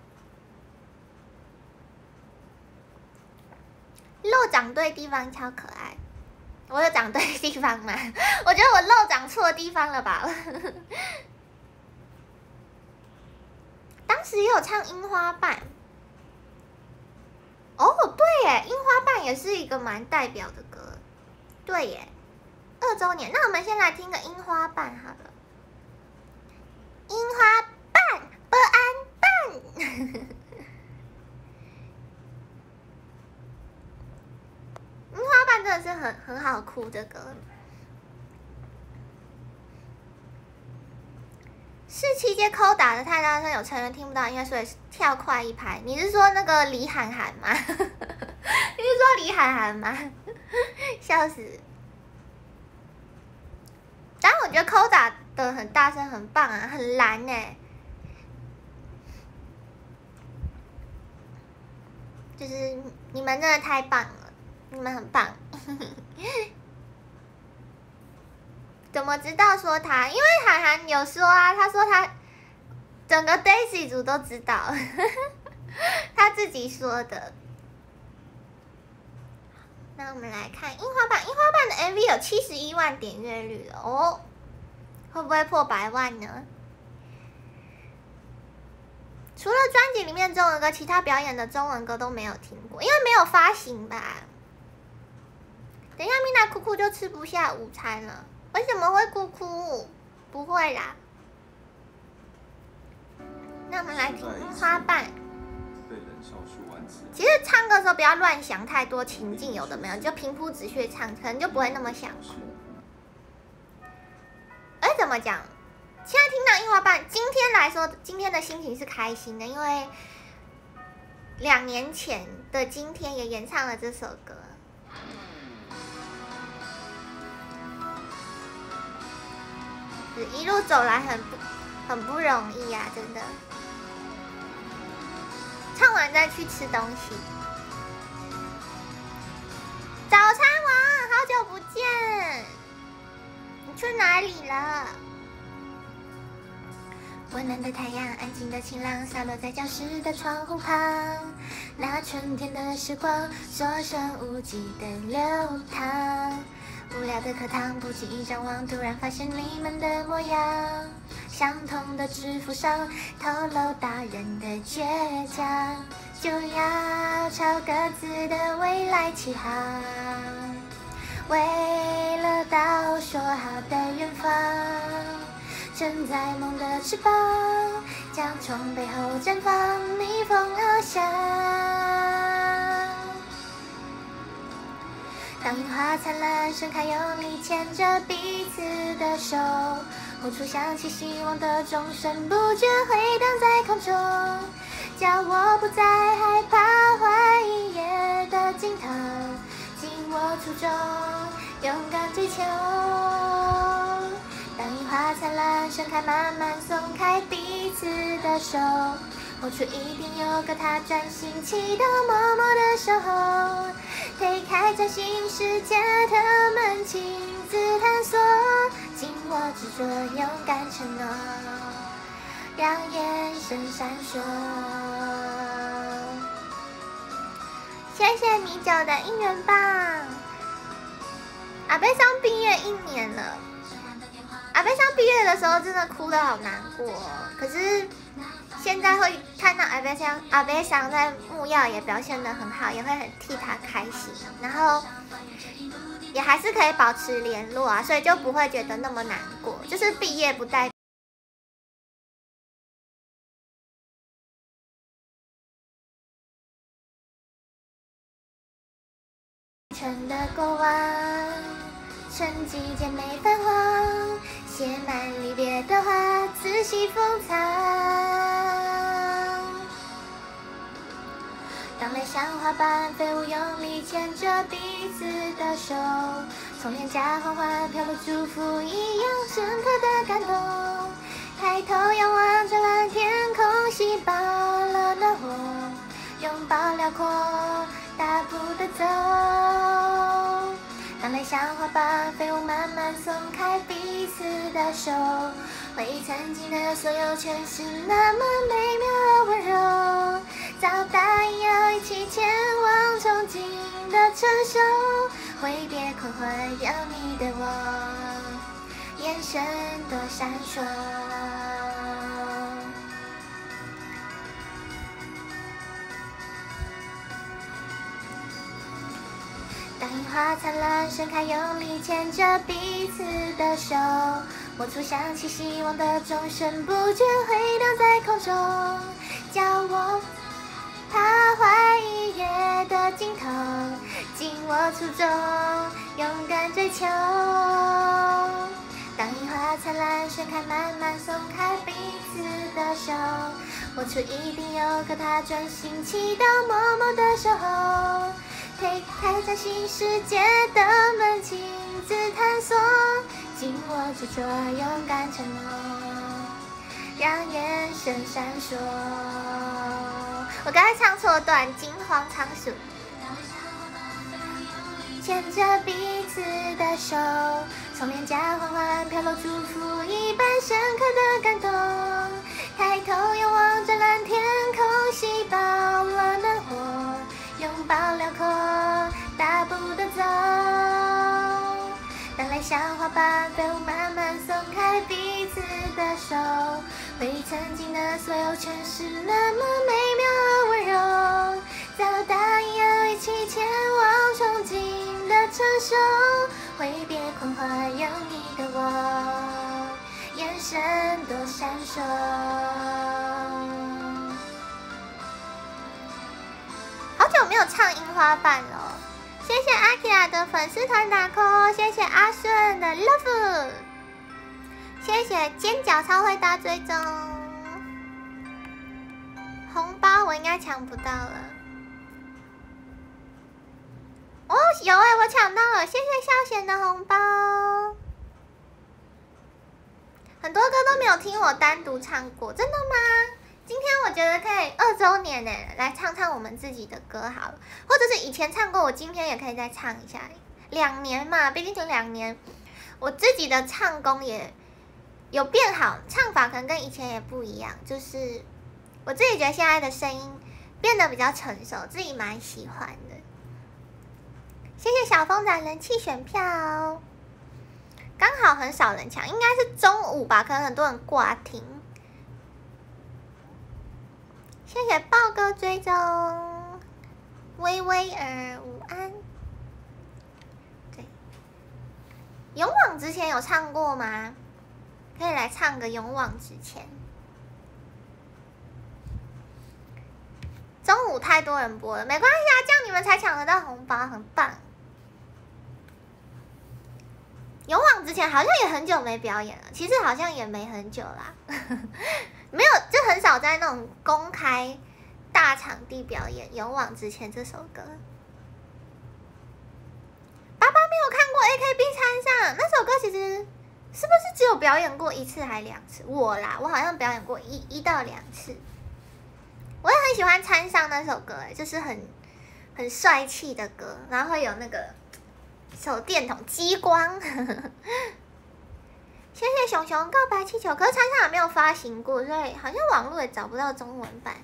肉长对地方超可爱，我有长对地方吗？我觉得我肉长错地方了吧。当时也有唱樱花瓣，哦，对耶，樱花瓣也是一个蛮代表的歌，对耶，二周年，那我们先来听个樱花瓣好了。樱花瓣，不安瓣。樱花瓣真的是很很好哭的歌。四七街扣打的太大声，有成员听不到音乐，所以跳快一拍。你是说那个李涵涵吗？你是说李涵涵吗？笑死！但我觉得扣打的很大声，很棒啊，很蓝呢、欸。就是你们真的太棒了。你们很棒，怎么知道说他？因为涵涵有说啊，他说他整个 Daisy 组都知道，他自己说的。那我们来看樱花瓣，樱花瓣的 M V 有七十一万点阅率了哦，会不会破百万呢？除了专辑里面中文歌，其他表演的中文歌都没有听过，因为没有发行吧。等一下，米娜哭哭就吃不下午餐了。为什么会哭哭？不会啦。那我们来听花瓣。其实唱歌的时候不要乱想太多情境，有的没有，就平铺直叙唱，可能就不会那么想哭。哎，怎么讲？ 现在听到樱花瓣，今天来说，今天的心情是开心的，因为两年前的今天也演唱了这首歌。一路走来很不很不容易呀、啊，真的。唱完再去吃东西。早餐王，好久不见，你去哪里了？温暖的太阳，安静的晴朗，洒落在教室的窗户旁。那春天的时光，所剩无几的流淌。无聊的课堂，不经意张望，突然发现你们的模样。相同的制服上，透露大人的倔强。就要朝各自的未来起航，为了到说好的远方。承载梦的翅膀，将从背后绽放，逆风翱翔。当樱花灿烂盛开，用力牵着彼此的手，呼出响起希望的钟声，不觉回荡在空中，叫我不再害怕怀疑夜的尽头，紧握初衷，勇敢追求。当樱花灿烂盛开，慢慢松开彼此的手，活出一定有个他专心祈祷，默默的守候，推开崭新世界的门，亲自探索，紧握执着，勇敢承诺，让眼神闪烁。谢谢米酒的应援棒。阿贝桑毕业一年了，阿贝桑毕业的时候真的哭得好难过哦，可是现在会看到阿贝桑，阿贝桑在木曜也表现得很好，也会很替他开心，然后也还是可以保持联络啊，所以就不会觉得那么难过。就是毕业不代表春的过往，春季渐美泛黄，写满离别的话，仔细封藏。当泪像花瓣飞舞，用力牵着彼此的手，从脸颊缓缓飘落祝福，一样深刻的感动。抬头仰望着蓝天空，吸饱了暖和，拥抱辽阔，大步的走。当泪像花瓣飞舞，慢慢松开彼此的手，回忆曾经的所有，全是那么美妙而温柔。早答应要一起前往憧憬的成熟，挥别困惑，有你的我，眼神多闪烁。当樱花灿烂盛开，用力牵着彼此的手，握出响起希望的钟声，不觉回荡在空中，叫我怕怀疑夜的尽头，紧握初衷，勇敢追求。当樱花灿烂盛开，慢慢松开彼此的手，握出一定有个他专心祈祷，默默的守候，推开崭新世界的门，亲自探索，紧握执着，勇敢承诺，让眼神闪烁。我刚才唱错段，金黄仓鼠。牵着彼此的手，从脸颊缓缓飘落祝福，一般深刻的感动。抬头仰望着蓝天空，吸饱了暖和，拥抱辽阔，大步的走。当泪像花瓣飞舞，慢慢松开彼此的手，回忆曾经的所有，全是那么美妙而温柔。早答应要一起前往憧憬的成熟，挥别困惑，有你的我，眼神多闪烁。好久没有唱樱花瓣了，谢谢阿奇亚的粉丝团打 call，谢谢阿顺的 love， 谢谢尖角超会搭追踪，红包我应该抢不到了。哦，有哎、欸，我抢到了，谢谢孝贤的红包。很多歌都没有听我单独唱过，真的吗？今天我觉得可以二周年呢，来唱唱我们自己的歌好了，或者是以前唱过，我今天也可以再唱一下。两年嘛，毕竟就两年，我自己的唱功也有变好，唱法可能跟以前也不一样，就是我自己觉得现在的声音变得比较成熟，自己蛮喜欢的。谢谢小风仔人气选票，刚好很少人抢，应该是中午吧，可能很多人挂听。谢谢豹哥追踪，微微儿午安。对，勇往直前有唱过吗？可以来唱个勇往直前。中午太多人播了，没关系啊，这样你们才抢得到红包，很棒。勇往直前好像也很久没表演了，其实好像也没很久啦，没有，就很少在那种公开大场地表演《勇往直前》这首歌。爸爸没有看过 A K B 参上那首歌，其实是不是只有表演过一次还两次？我啦，我好像表演过一一到两次。我也很喜欢参上那首歌，哎，就是很很帅气的歌，然后会有那个手电筒激光。谢谢熊熊告白气球，可是参上也没有发行过，所以好像网络也找不到中文版。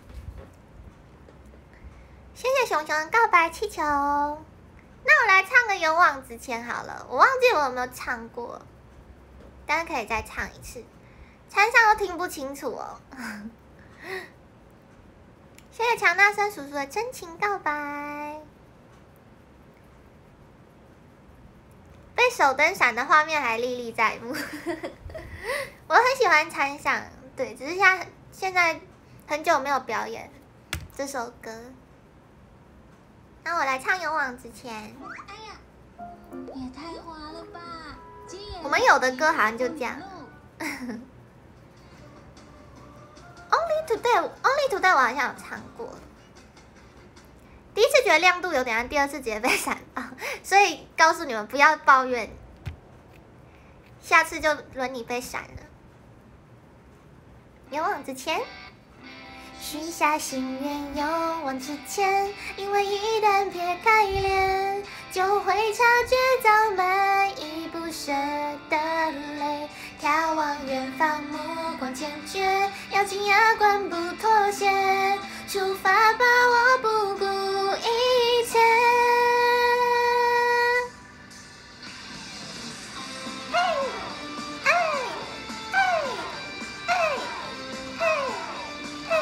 谢谢熊熊告白气球，那我来唱个勇往直前好了，我忘记我有没有唱过，大家可以再唱一次，参上都听不清楚哦。谢谢强大生叔叔的真情告白。被手灯闪的画面还历历在目。我很喜欢参上，对，只是现在现在很久没有表演这首歌。那我来唱《勇往直前》。 哎呀，也太滑了吧！ 我们有的歌好像就这样。Only Today，Only Today 我好像有唱过。第一次觉得亮度有点暗，第二次直接被闪到，所以告诉你们不要抱怨，下次就轮你被闪了。勇往直前，许下心愿，勇往直前，因为一旦撇开脸，就会察觉到满意不舍的泪。眺望远方，目光坚决，咬紧牙关不妥协，出发吧，我不顾一切。嘿，哎，嘿，嘿，嘿，嘿。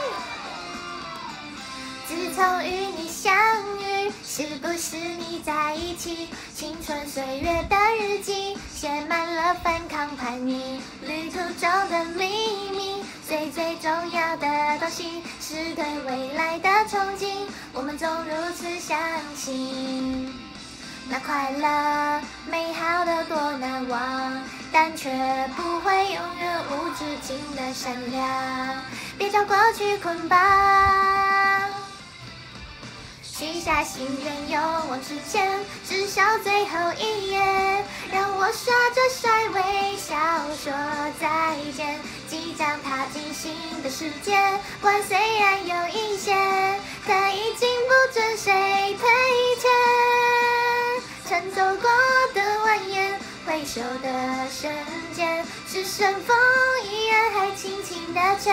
自从与你相遇，是不是你在一起？青春岁月的日记，写满了反抗叛逆，旅途中的秘密。最最重要的东西是对未来的憧憬，我们总如此相信。那快乐美好的多难忘，但却不会永远无止境的善良。别叫过去捆绑，许下心愿，勇往直前，至少最后一页，让我刷着帅微笑说再见。即将踏进新的世界，关虽然有一些，可已经不准谁推荐。曾走过的蜿蜒，回首的瞬间，是顺风依然还轻轻地吹。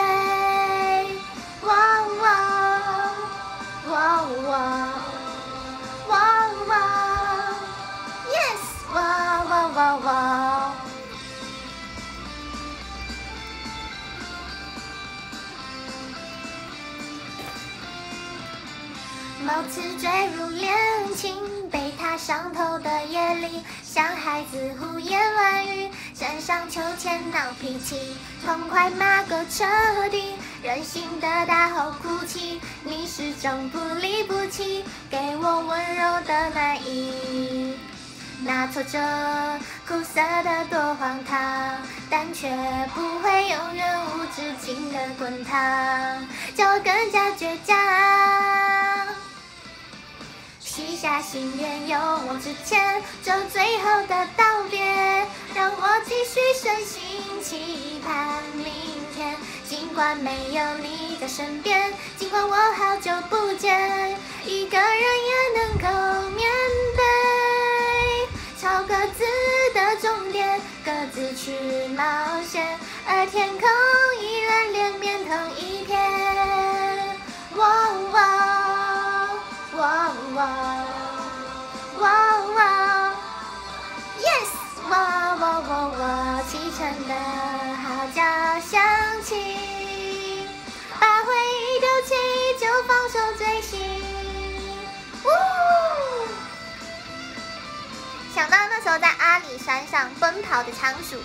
哇哇哇哇哇哇 ，Yes， 哇哇哇哇。貌似坠入恋情，被他伤透的夜里，像孩子胡言乱语，山上秋千闹脾气，痛快骂个彻底，任性的大吼哭泣，你始终不离不弃，给我温柔的暖意。 那挫折苦涩的多荒唐，但却不会永远无止境的滚烫，叫我更加倔强。许下心愿，勇往直前，这最后的道别，让我继续深信期盼明天。尽管没有你在身边，尽管我好久不见，一个人也能够面对。朝各自的终点，各自去冒险，而天空依然连绵同一片。哇哇哇哇哇哇 ，Yes！ 哇哇哇哇，启程的号角响起，把回忆丢弃，就放手追寻。呜！想到那时候在阿里山上奔跑的仓鼠。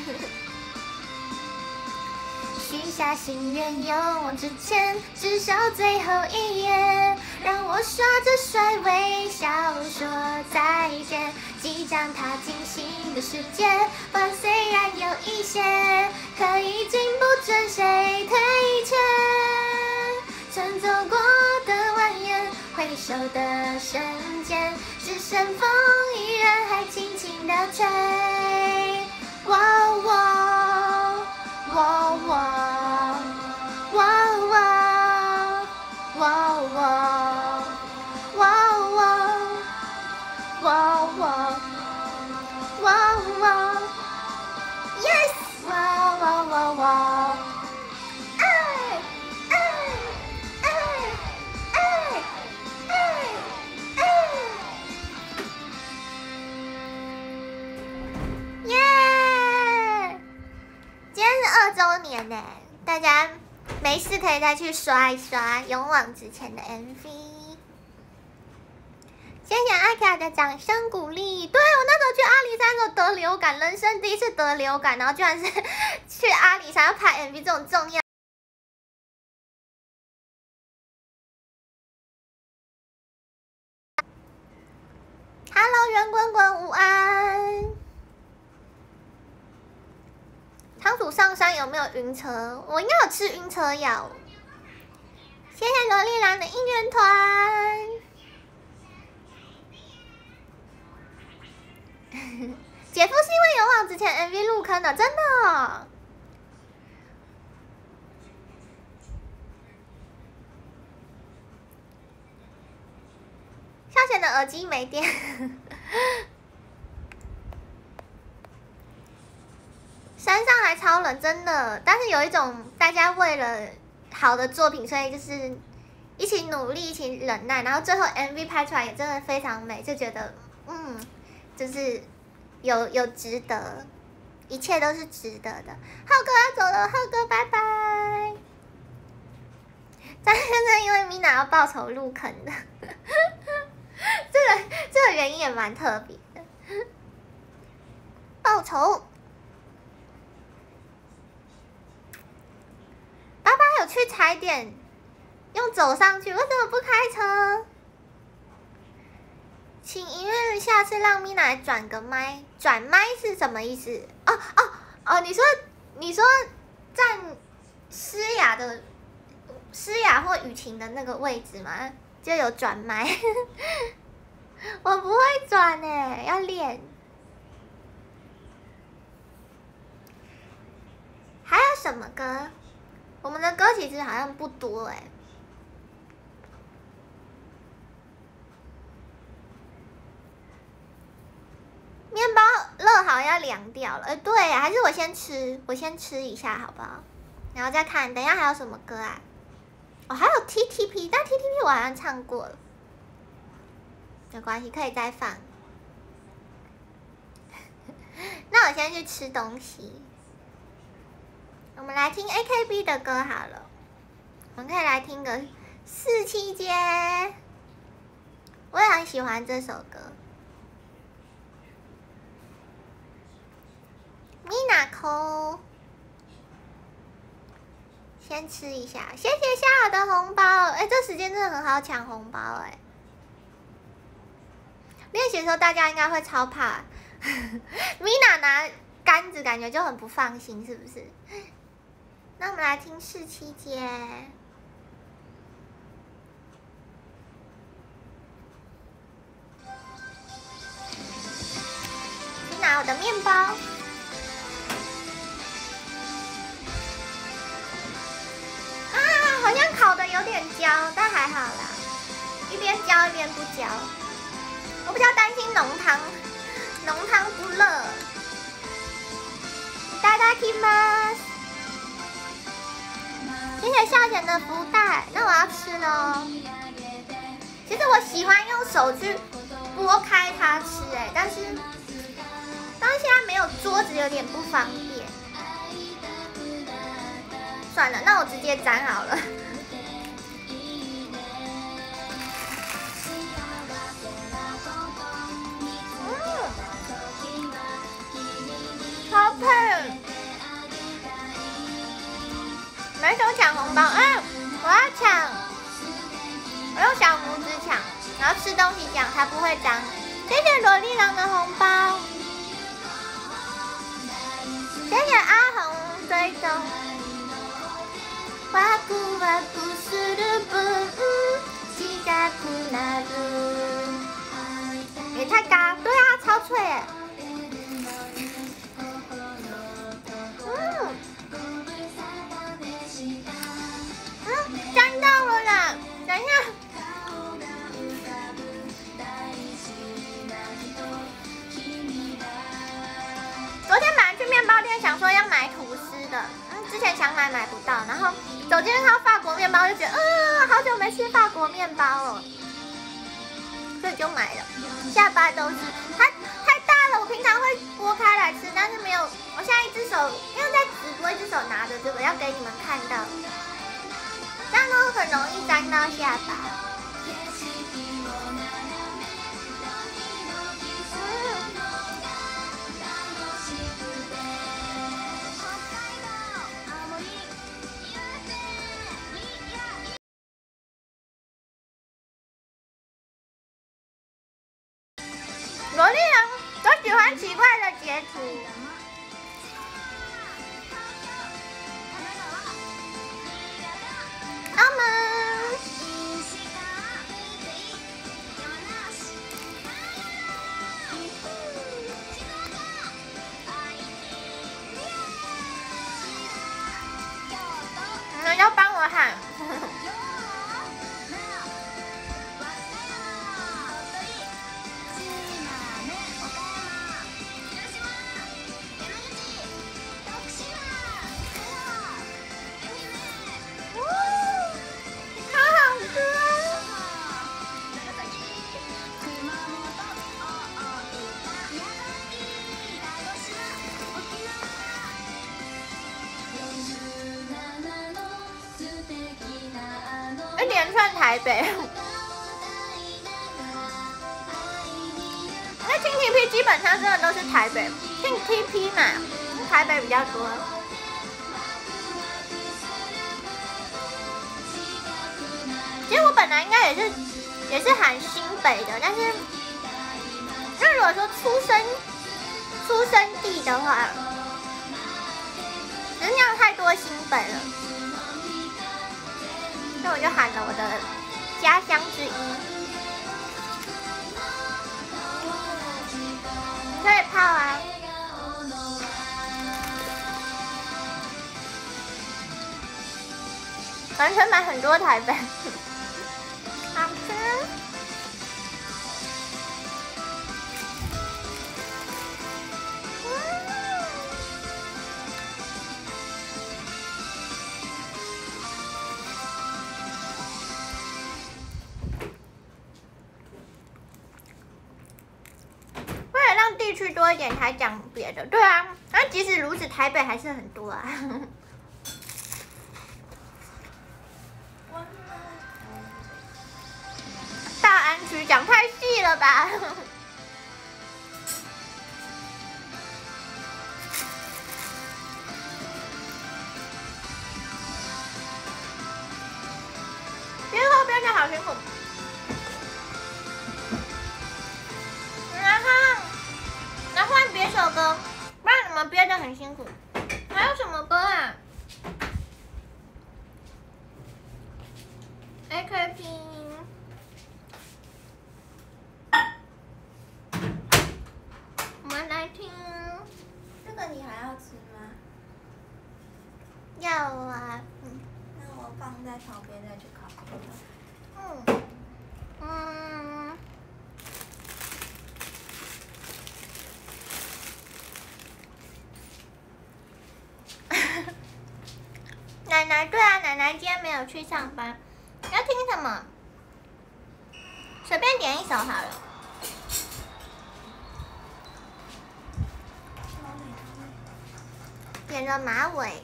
许下心愿，勇往直前，至少最后一页，让我耍着帅微笑说再见。即将踏进新的世界，风虽然有一些，可已经不准谁推却。曾走过的蜿蜒，回首的瞬间，只剩风依然还轻轻地吹。哇哇哇哇哇哇哇哇哇哇哇哇哇哇 ，Yes！ 哇哇哇哇！哎哎哎哎哎哎！耶！今天是二周年呢，大家没事可以再去刷一刷《勇往直前》的 M V。谢谢阿卡的掌声鼓励。对，我那时候去阿里山的时候得流感，人生第一次得流感，然后居然是去阿里山要拍 M V 这种重要。Hello， 圆滚滚，午安。仓鼠上山有没有晕车？我应该有吃晕车药。谢谢罗丽兰的应援团。姐夫是因为勇往直前 M V 入坑的，真的哦。孝贤的耳机没电。山上还超冷，真的。但是有一种大家为了好的作品，所以就是一起努力，一起忍耐，然后最后 M V 拍出来也真的非常美，就觉得嗯，就是有有值得，一切都是值得的。浩哥要走了，浩哥拜拜。但是因为 Mina 要报仇入坑的，这个这个原因也蛮特别的，报仇。爸爸有去踩点，用走上去，为什么不开车？请音乐下次让 Mina 来转个麦，转麦是什么意思？哦哦哦，你说你说站诗雅的诗雅或雨晴的那个位置吗？就有转麦。我不会转哎，要练。还有什么歌？我们的歌其实好像不多哎。面包热好要凉掉了，呃，对，还是我先吃，我先吃一下好不好？然后再看，等一下还有什么歌啊？哦，还有 T T P， 但 T T P 我好像唱过了，没关系，可以再放。那我先去吃东西。我们来听 A K B 的歌好了，我们可以来听个四七街，我也很喜欢这首歌。Mina 扣，先吃一下，谢谢夏尔的红包。哎，这时间真的很好抢红包哎。 练习的时候大家应该会超怕，Mina 拿杆子感觉就很不放心，是不是？那我们来听四七节。拿我的面包。啊，好像烤的有点焦，但还好啦，一边焦一边不焦。我比较担心浓汤，浓汤不热。いただきます。谢谢孝贤的福袋，那我要吃喽。其实我喜欢用手去拨开它吃、欸，哎，但是但是现在没有桌子，有点不方便。算了，那我直接沾好了。嗯，好配。没手抢红包，嗯，我要抢，我用小拇指抢，然后吃东西抢才不会脏。谢谢萝莉郎的红包，谢谢阿红追踪。ワクワクする分近くなる。也太高，对啊，超脆耶。嗯。嗯，沾到了啦！等一下，昨天本来去面包店想说要买吐司的，嗯，之前想买买不到，然后走进看到法国面包就觉得，嗯，好久没吃法国面包了，所以就买了。下巴都是，它太大了，我平常会剥开来吃，但是没有，我现在一只手，因为在直播，一只手拿着这个，要给你们看到。这样都很容易沾到下巴。萝莉人都喜欢奇怪的截图。澳门，你们要帮我喊。一连串台北，那听 T P 基本上真的都是台北，听 T P 嘛，台北比较多。其实我本来应该也是也是喊新北的，但是因为如果说出生出生地的话，只是那样太多新北了。所以我就喊了我的家乡之一，你可以泡啊。完全买很多台北，好吃。地区多一点才讲别的，对啊，但即使如此，台北还是很多啊。大安区讲太细了吧？边喝边讲好辛苦。 首歌，不然你们憋得很辛苦。还有什么歌啊 ？A K P。我们来听。 这个你还要吃吗？ 要啊。嗯。 那我放在旁边再去烤。 嗯。嗯。奶奶，对啊，奶奶今天没有去上班。要听什么？随便点一首好了。点了马尾。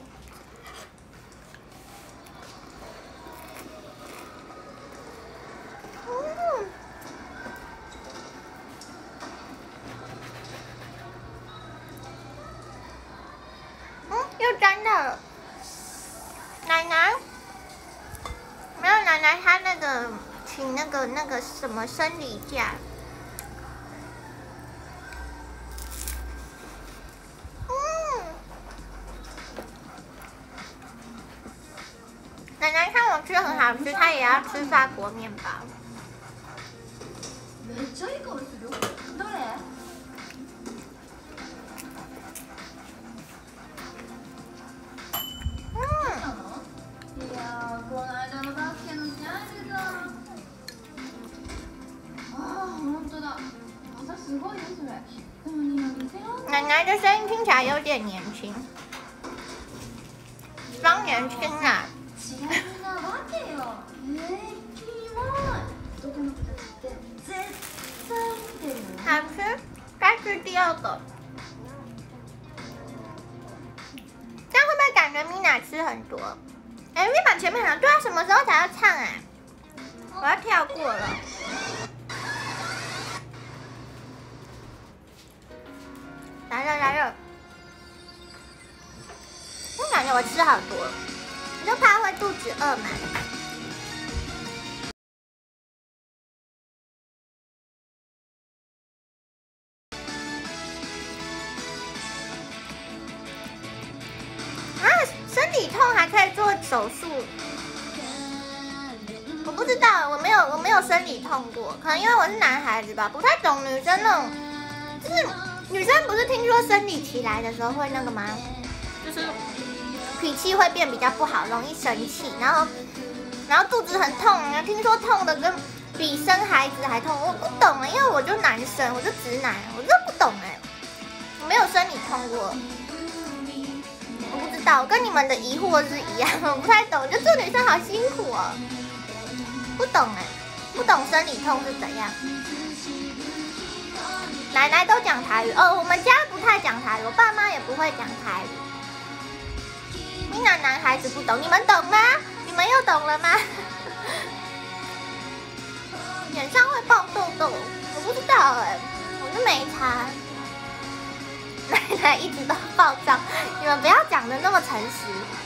嗯。嗯，又沾到了。奶奶，没有奶奶，她那个请那个那个什么生理假。嗯，奶奶看我吃很好吃，她也要吃法国面包。 めっちゃいい香りするよ。どれ？いやー、この間のバスケの試合でさ。ああ、本当だ。朝すごいねそれ。でも你有見せろ。 奶奶的声音听起来有点年轻，装年轻啊。 違うなわけよ。えー、キモい。男の子たちって絶対見てるよ。 好吃，再吃第二个。这样会不会感觉米娜吃很多？哎，日本前面讲对啊，什么时候才要唱啊？我要跳过了。来了来了，我感觉我吃好多，我就怕会肚子饿嘛。啊，身体痛还可以做手术？我不知道，我没有我没有生理痛过，可能因为我是男孩子吧，不太懂女生那种，就是女生不是听说生理期来的时候会那个吗？就是脾气会变比较不好，容易生气，然后然后肚子很痛，听说痛的跟比生孩子还痛，我不懂啊，因为我就男生，我就直男，我真的不懂哎，我没有生理痛过。我不知道，我跟你们的疑惑是一样，我不太懂，就做女生好辛苦哦，不懂哎，不懂生理痛是怎样。奶奶都讲台语哦，我们家不太讲台语，我爸妈也不会讲台语。米娜男孩子不懂，你们懂吗？你们又懂了吗？脸上会爆痘痘，我不知道哎，我就没擦。奶奶一直都暴躁，你们不要讲的那么诚实，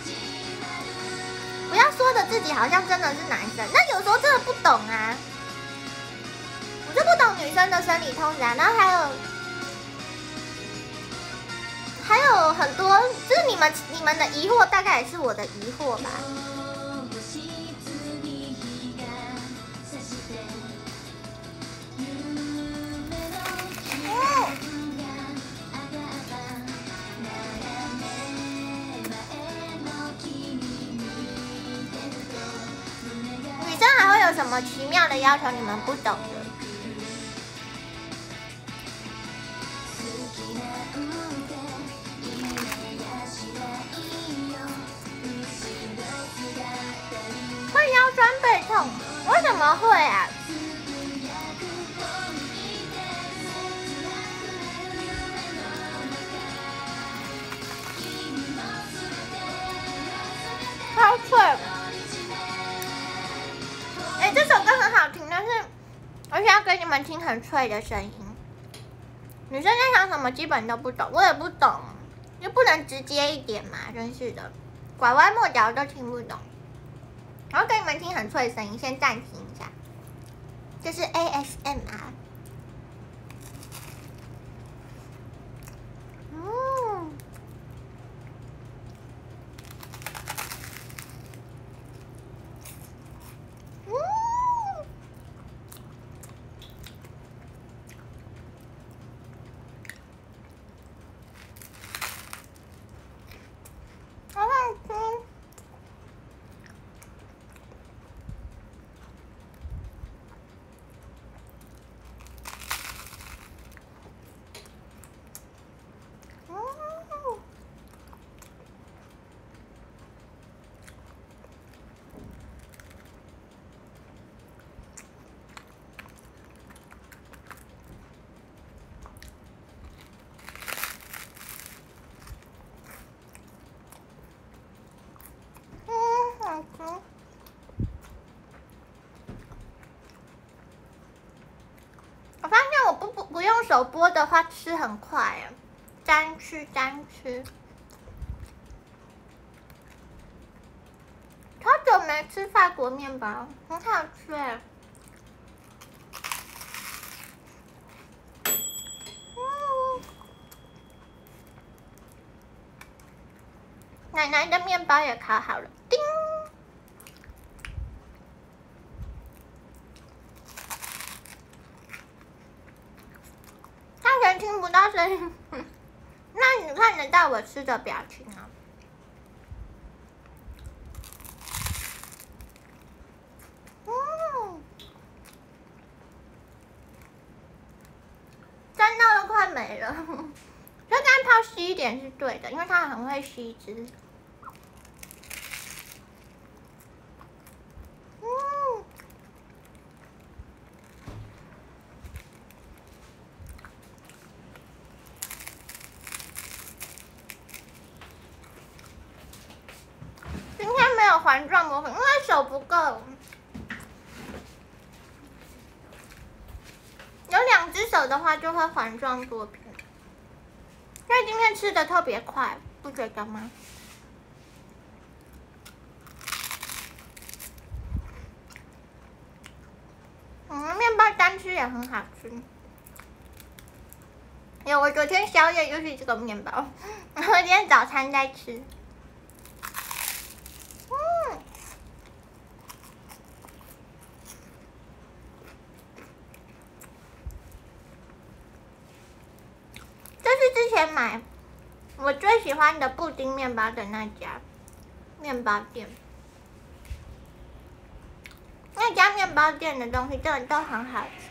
不要说的自己好像真的是男生，那有时候真的不懂啊，我就不懂女生的生理痛啊，然后还有还有很多，就是你们你们的疑惑大概也是我的疑惑吧。女生还会有什么奇妙的要求你们不懂的？会腰酸背痛，为什么会啊？超脆！哎，这首歌很好听，但是而且要给你们听很脆的声音。女生在想什么基本都不懂，我也不懂，就不能直接一点嘛？真是的，拐弯抹角都听不懂。然后给你们听很脆的声音，先暂停一下，这是 A S M R。 手剥的话，吃很快啊，单吃单吃。好久没吃法国面包，很好吃哎。嗯，奶奶的面包也烤好了，叮。他人听不到声音，那你看得到我吃的表情啊？嗯，沾到了快没了，就干泡稀一点是对的，因为它很会吸汁。嗯，今天没有环状磨粉，因为手不够。有两只手的话就会环状多片，因为今天吃的特别快，不觉得吗？嗯，面包单吃也很好吃。有，我昨天宵夜就是这个面包，然后今天早餐在吃。嗯，这是之前买我最喜欢的布丁面包的那家面包店。那家面包店的东西真的都很好吃。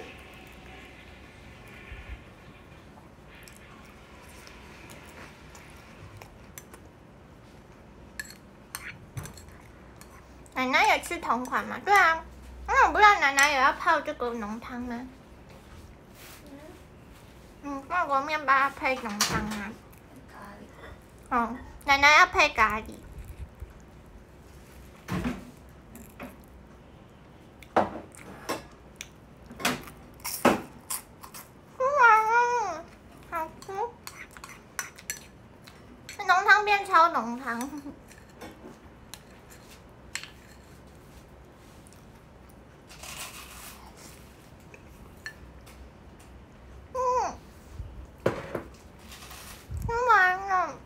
奶奶也吃同款嘛？对啊，那我不知道奶奶也要泡这个浓汤吗？嗯，法国面包要配浓汤啊。嗯，奶奶要配咖喱。哇，好吃！浓汤变超浓汤。嗯，吃完了。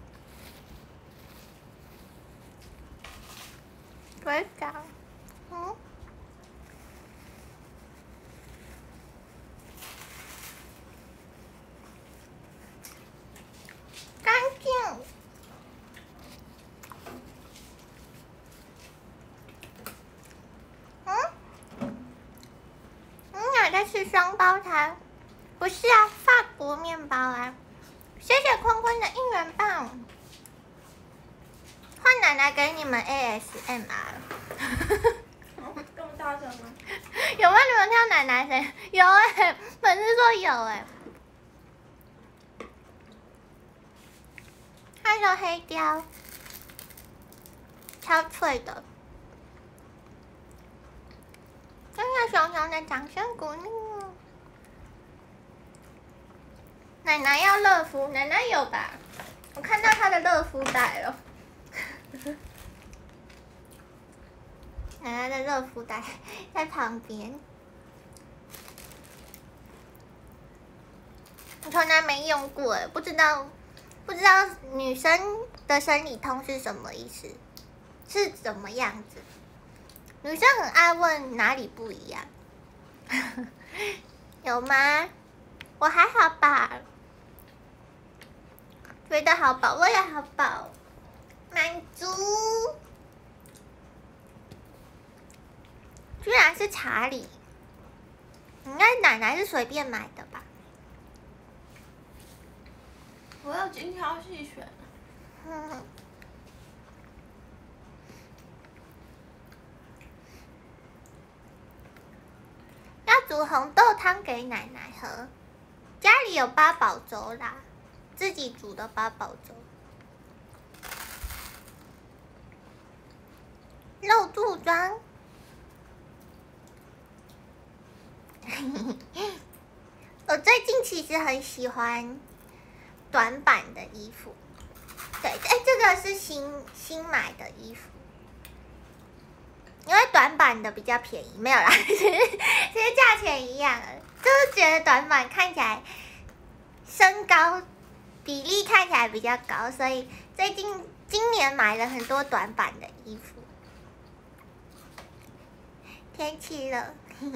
水饺，嗯。干净。嗯，你哪在吃双胞胎？不是啊，法国面包啊！谢谢坤坤的应援棒。换奶奶给你们 A S M R。 这么大声吗？ 有吗？你们听到奶奶声？有哎、欸，粉丝说有哎、欸。他说黑雕，超脆的。谢谢熊熊的掌声鼓励哦。奶奶要乐福，奶奶有吧？我看到她的乐福袋了。奶奶的乐福袋在旁边，我从来没用过，不知道不知道女生的生理痛是什么意思，是怎么样子？女生很爱问哪里不一样，有吗？我还好吧，觉得好饱，我也好饱，满足。居然是查理，应该奶奶是随便买的吧？ 我要精挑细选。 嗯，要煮红豆汤给奶奶喝，家里有八宝粥啦，自己煮的八宝粥。肉柱装。我最近期其实很喜欢短版的衣服。对，哎，这个是新新买的衣服，因为短版的比较便宜，没有啦，其实其实价钱一样，就是觉得短版看起来身高比例看起来比较高，所以最近今年买了很多短版的衣服。天气热，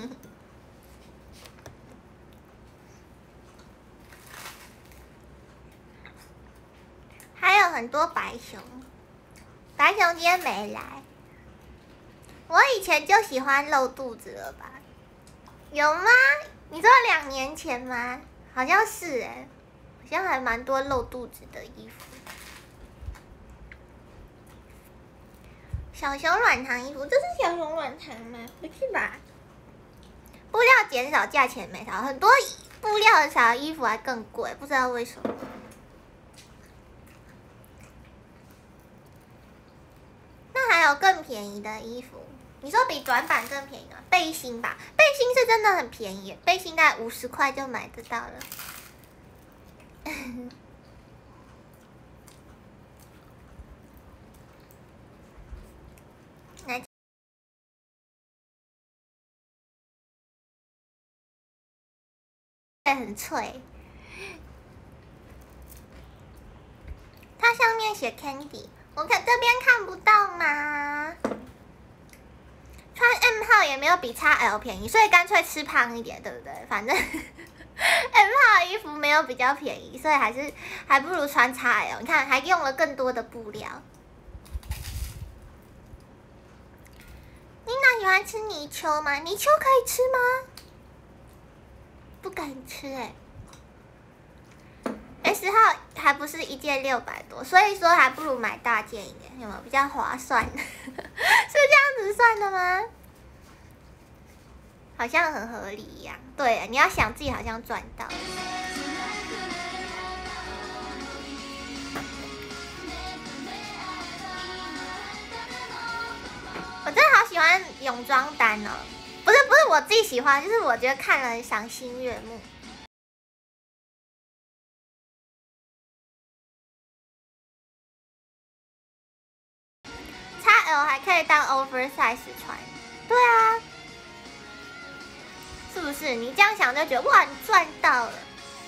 还有很多白熊，白熊今天没来。我以前就喜欢露肚子了吧？有吗？你说两年前吗？好像是哎、欸，好像还蛮多露肚子的衣服。小熊软糖衣服，这是小熊软糖吗？不是吧？布料减少，价钱没少，很多布料少的衣服还更贵，不知道为什么。那还有更便宜的衣服，你说比短版更便宜吗？背心吧，背心是真的很便宜，背心大概五十块就买得到了。来，很脆。它上面写 Candy， 我看这边看不到吗？穿 M 号也没有比 X L 便宜，所以干脆吃胖一点，对不对？反正 M 号的衣服没有比较便宜，所以还是还不如穿 X L。你看，还用了更多的布料。妮娜喜欢吃泥鳅吗？泥鳅可以吃吗？不敢吃哎、欸。S 号还不是一件六百多，所以说还不如买大件一点，有没有比较划算？是这样子算的吗？好像很合理一样。对，你要想自己好像赚到。我真的好喜欢泳装单哦，不是不是我自己喜欢，就是我觉得看了很赏心悦目。X L 还可以当 oversize 穿，对啊，是不是？你这样想就觉得哇，你赚到了。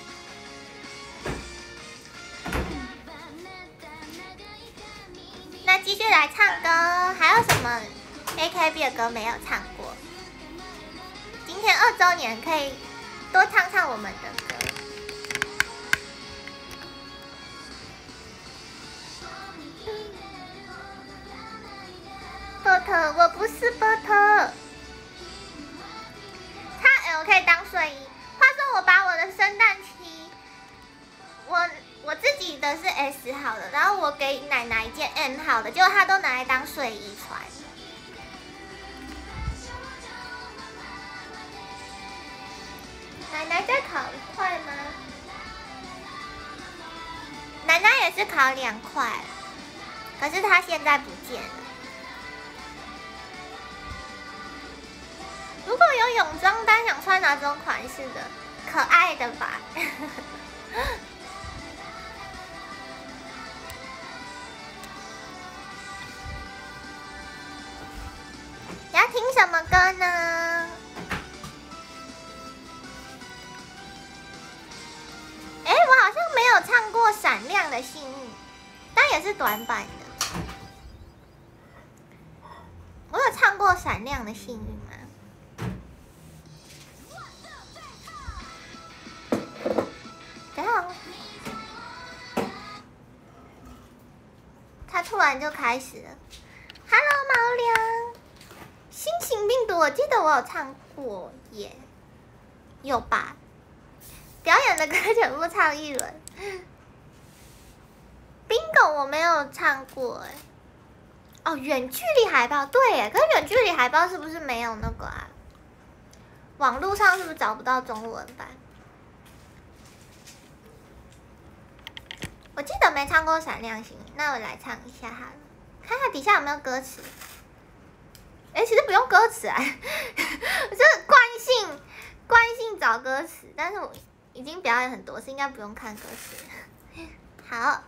那继续来唱歌，还有什么 A K B 的歌没有唱过？今天二周年可以多唱唱我们的歌。波特，我不是波特。X L 可以当睡衣。话说我把我的圣诞期，我我自己的是 S 号的，然后我给奶奶一件 M 号的，结果她都拿来当睡衣穿。奶奶在考一块吗？奶奶也是考两块，可是她现在不见了。如果有泳装单，想穿哪种款式的？可爱的吧。你要听什么歌呢？哎，我好像没有唱过《闪亮的幸运》，但也是短版的。我有唱过《闪亮的幸运》吗？等一下，它突然就开始了。Hello， 毛良，新型病毒，我记得我有唱过耶，有吧？表演的歌全部唱一轮。Bingo 我没有唱过哎。哦，远距离海报，对耶，可是远距离海报是不是没有那个啊？网络上是不是找不到中文版？我记得没唱过《闪亮星》，那我来唱一下好了，看看底下有没有歌词。哎、欸，其实不用歌词啊，我就是惯性惯性找歌词，但是我已经表演很多次，应该不用看歌词。好。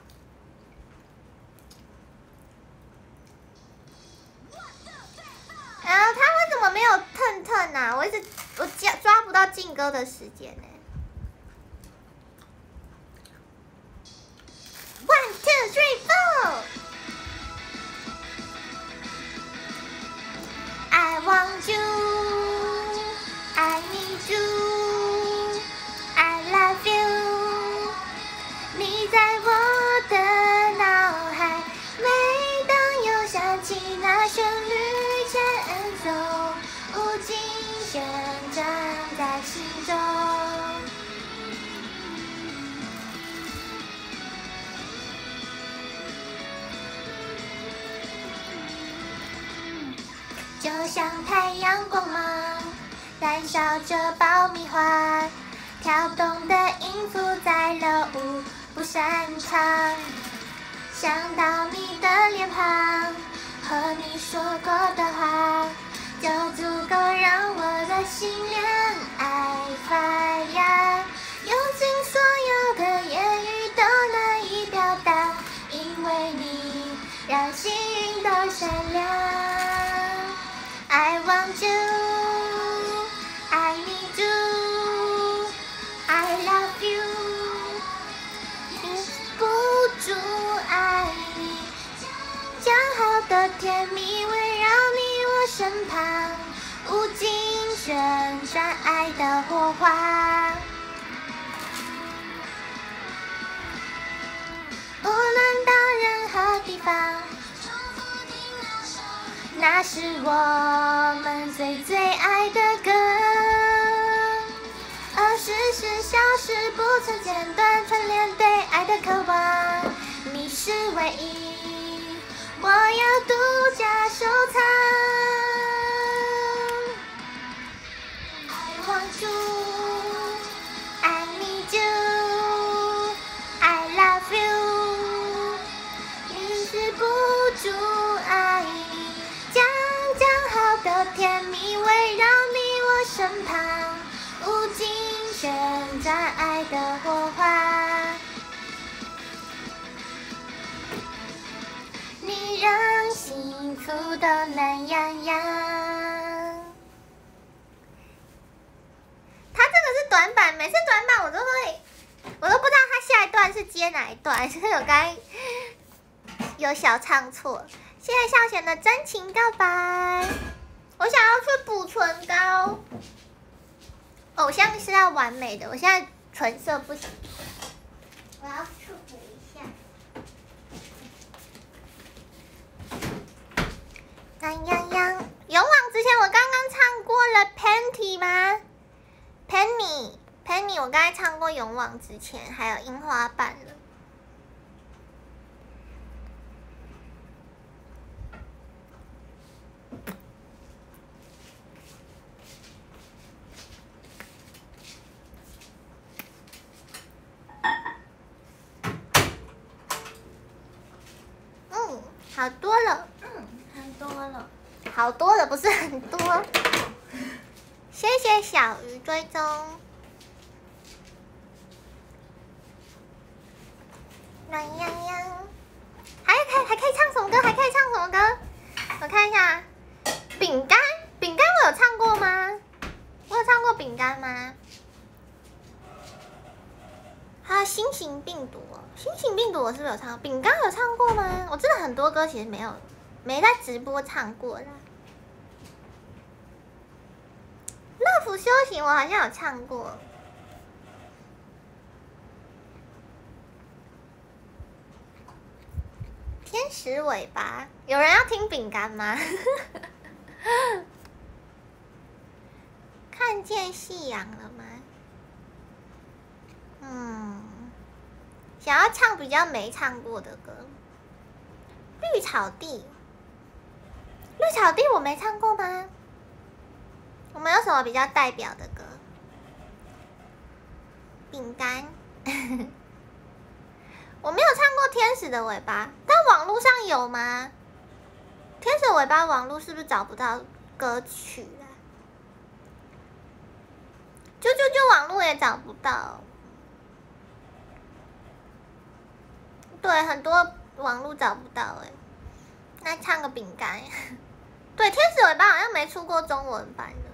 然后他为什么没有腾腾啊？我一直我抓抓不到进歌的时间呢。One two three four. I want you, I need you, I love you. 你在我的脑海，每当又想起那旋律。无尽旋转在心中，就像太阳光芒燃烧着爆米花，跳动的音符在热舞不擅长。想到你的脸庞和你说过的话，就足够让我的心恋爱发芽，用尽所有的言语都难以表达，因为你让幸运都闪亮。I want you, I need you, I love you， 止不住爱你，讲好的甜蜜围绕你我身旁，无尽旋转爱的火花。无论到任何地方，那是我们最最爱的歌。二十四小时不曾间断，串联对爱的渴望。你是唯一，我要独家收藏。I want you, I need you, I love you， 你止不住爱你，讲讲好的甜蜜围绕你我身旁，无尽旋转爱的火花。你让幸福都暖洋洋。他这个是短板，每次短板我都会，我都不知道他下一段是接哪一段，所以我刚有小唱错。谢谢孝贤的真情告白。我想要去补唇膏，偶像是要完美的，我现在唇色不行，我要去补一下。懒洋洋，勇往直前，我刚刚唱过了 Panty 吗 ？Penny Penny， 我刚才唱过勇往直前，还有樱花瓣了。嗯，好多了，嗯，很多了，好多了，不是很多。谢谢小鱼追踪。懒洋洋，还可以还可以唱什么歌？还可以唱什么歌？我看一下，饼干，饼干我有唱过吗？我有唱过饼干吗？还有新型病毒哦，新型病毒我是不是有唱？饼干有唱过吗？我真的很多歌其实没有，没在直播唱过啦。乐福修行我好像有唱过。天使尾巴，有人要听饼干吗？看见夕阳了吗？嗯，想要唱比较没唱过的歌。绿草地，绿草地我没唱过吗？我们有什么比较代表的歌？饼干，我没有唱过天使的尾巴，但网络上有吗？天使尾巴网络是不是找不到歌曲啊？啾啾啾，网络也找不到。 对，很多网络找不到哎、欸。那唱个饼干。对，天使尾巴好像没出过中文版的。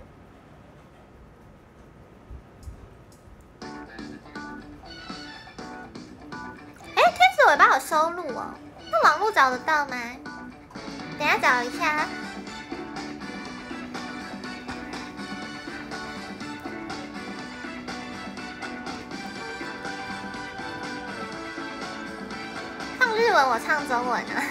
哎、欸，天使尾巴有收录哦，那网络找得到吗？等一下找一下。唱日文，我唱中文啊。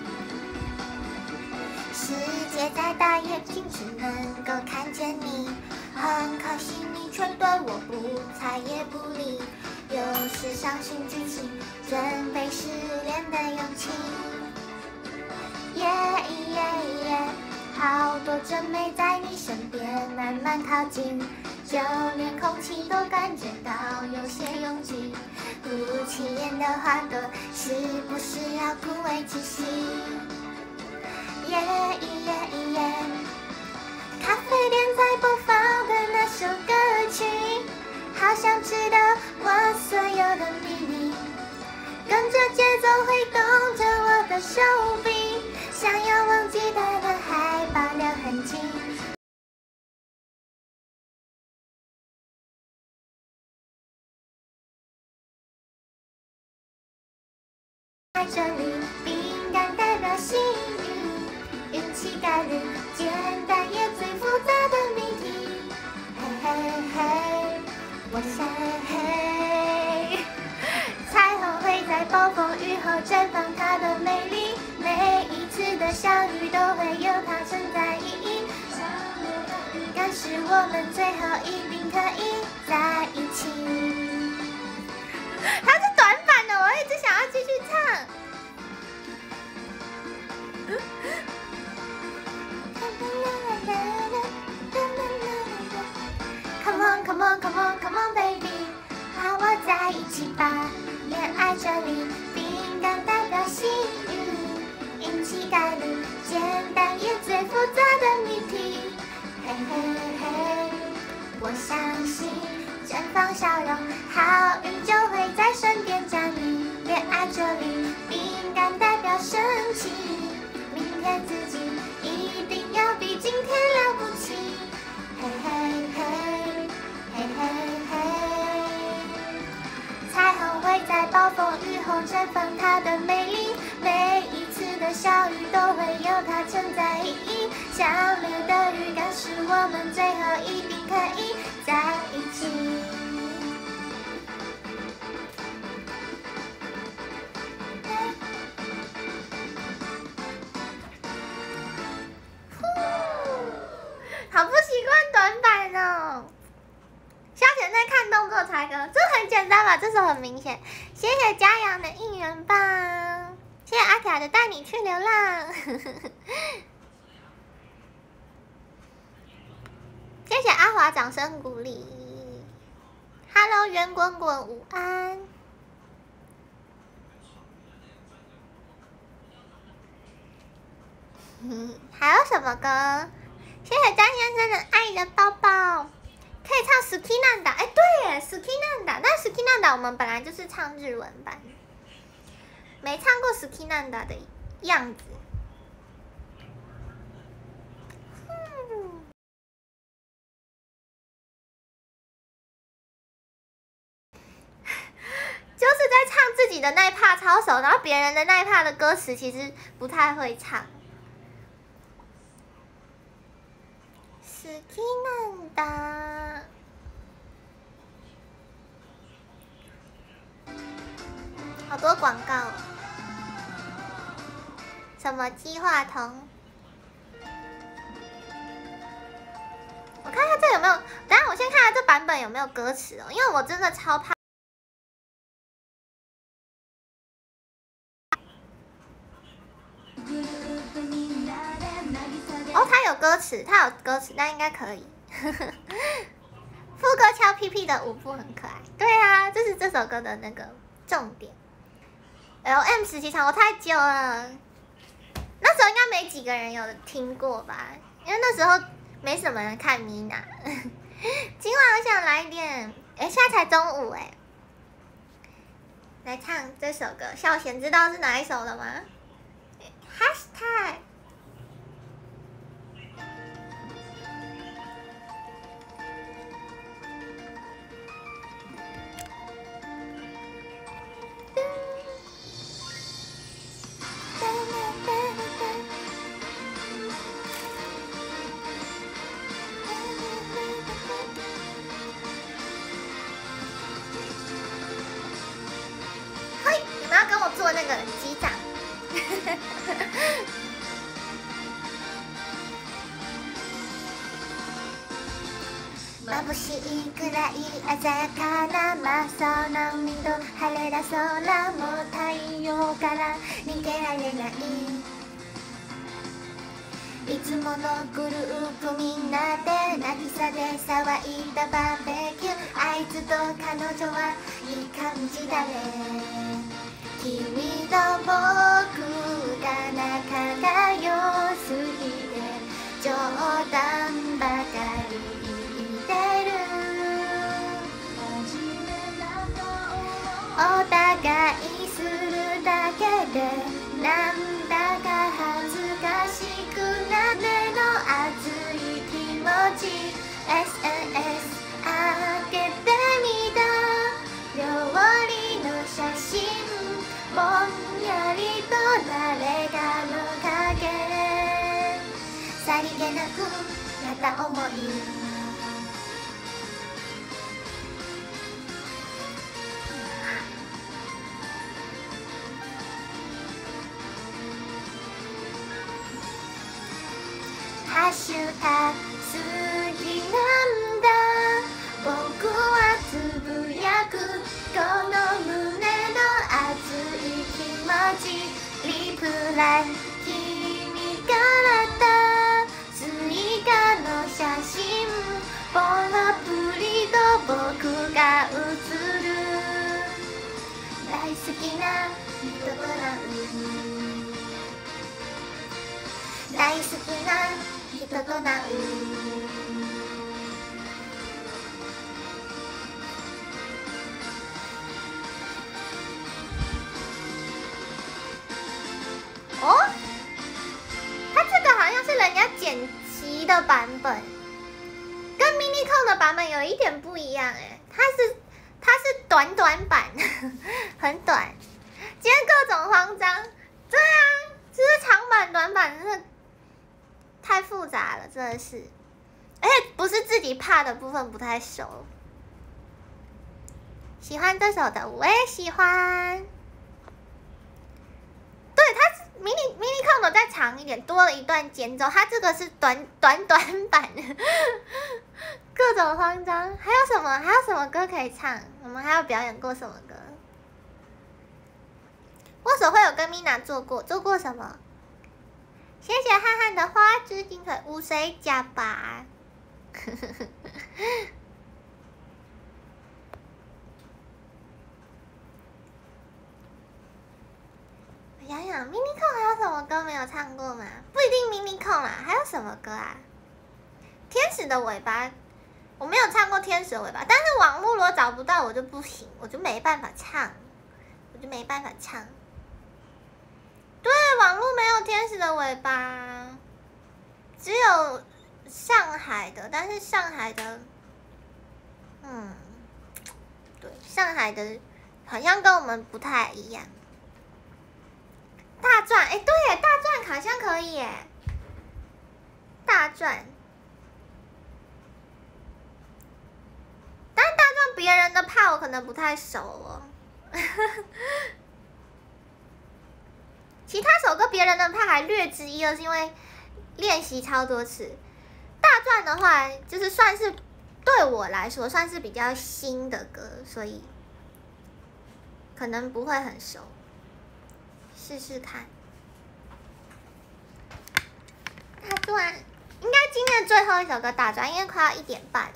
世界再大也仅只能够看见你，很可惜你却对我不睬也不理。有时伤心剧情，准备失恋的勇气。耶耶耶，好多真美在你身边慢慢靠近，就连空气都感觉到有些拥挤。不起眼的花朵，是不是要枯萎窒息？耶耶耶，咖啡店在播放的那首歌曲，好想知道我所有的秘密，跟着节奏挥动着我的手臂，想要忘记它的还保留痕迹。在这里，饼干代表幸运，运气概率，简单也最复杂的谜题。嘿嘿嘿，我想嘿，彩虹会在暴风雨后绽放它的美丽，每一次的相遇都会有它存在意义。但是我们最后一定可以在一起。它是短版的，我一直想要继续唱。Come on, come on, come on, come on, baby， 和我在一起吧。恋爱这里，饼干代表幸运，运气概率，简单也最复杂的谜题。嘿嘿嘿，我相信。绽放笑容，好运就会在身边降临。恋爱这里，饼干代表生气，明天自己一定要比今天了不起。嘿嘿嘿，嘿嘿嘿，彩虹会在暴风雨后绽放它的美丽，每一次的相遇都会有它存在意义。强烈的预感是我们最后一定可以在一起。好不习惯短板哦。消遣在看动作猜歌，这很简单吧？这首很明显。谢谢嘉阳的应援棒，谢谢阿卡的带你去流浪。谢谢阿华掌声鼓励。Hello， 圆滚滚，午安。还有什么歌？谢谢张先生的爱的抱抱。可以唱 Sukinanda， 哎，对耶 ，Sukinanda， 但 Sukinanda 我们本来就是唱日文版，没唱过 Sukinanda 的样子。嗯就是在唱自己的那一 part 超熟，然后别人的那一 part 的歌词其实不太会唱。Sukinanda， 好多广告哦，什么机话筒？我看一下这有没有，等一下我先看下这版本有没有歌词哦，因为我真的超怕。哦，它有歌词，它有歌词，那应该可以。副歌敲屁屁的舞步很可爱，对啊，这是这首歌的那个重点。L M 实习场我太久了，那时候应该没几个人有听过吧，因为那时候没什么人看 Mina。今晚我想来一点，哎，现在才中午哎， 来唱这首歌，孝贤知道是哪一首了吗 ？#hashtag。嘿，你们要跟我做那个击掌。眩しいくらい鮮やかな真っ青な海と晴れた空も太陽から逃げられないいつものグループみんなで渚で騒いだバーベキューあいつと彼女はいい感じだね君と僕が仲が良すぎて冗談ばかりお互いするだけでなんだか恥ずかしくなっての熱い気持ち エスエヌエス 開けてみた料理の写真ぼんやりと誰かの影さりげなくやった思いハッシュタグ好きなんだ僕はつぶやくこの胸の熱い気持ちリプライ君からだスイカの写真ポロプリと僕が写る大好きな人となう大好きな人となう哦，它这个好像是人家剪辑的版本，跟 mini 控的版本有一点不一样哎，它是它是短短版，很短。今天各种慌张，对啊，就是长版短版真的。太复杂了，真的是，而且不是自己怕的部分不太熟。喜欢这首的我也喜欢，对，它是迷你迷你控的再长一点，多了一段间奏，它这个是短短短版的。各种慌张，还有什么还有什么歌可以唱？我们还有表演过什么歌？握手会有跟 Mina 做过，做过什么？谢谢汉汉的花枝金腿无水假吧。我想想 ，mini 控还有什么歌没有唱过吗？不一定 mini 控啦，还有什么歌啊？天使的尾巴，我没有唱过天使的尾巴，但是网络如果找不到我就不行，我就没办法唱，我就没办法唱。对，网络没有天使的尾巴，只有上海的，但是上海的，嗯，对，上海的好像跟我们不太一样。大钻，哎，对耶，大钻好像可以耶，大钻，但是大钻别人的怕我可能不太熟哦。其他首歌别人的怕还略知一二，是因为练习超多次。大钻的话，就是算是对我来说算是比较新的歌，所以可能不会很熟。试试看。大钻应该今天的最后一首歌大钻，因为快要一点半了。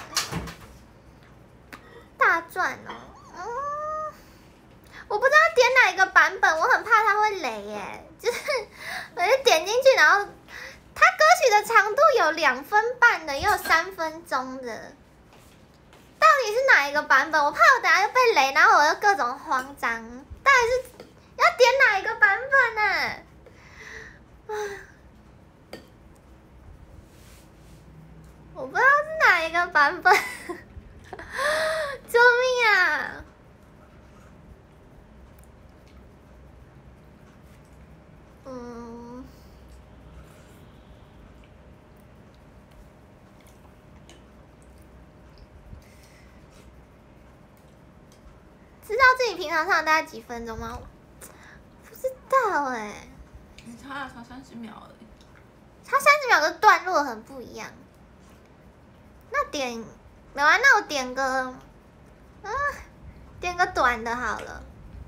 大钻哦，嗯。我不知道点哪一个版本，我很怕它会雷耶。就是我就点进去，然后它歌曲的长度有两分半的，也有三分钟的，到底是哪一个版本？我怕我等下又被雷，然后我又各种慌张。 到底是要点哪一个版本呢、啊？我不知道是哪一个版本，救命啊！嗯，知道自己平常上大概几分钟吗？不知道哎、欸。 你差了差三十秒而已。 差三十秒的段落很不一样。那点没完，那我点个啊，点个短的好了。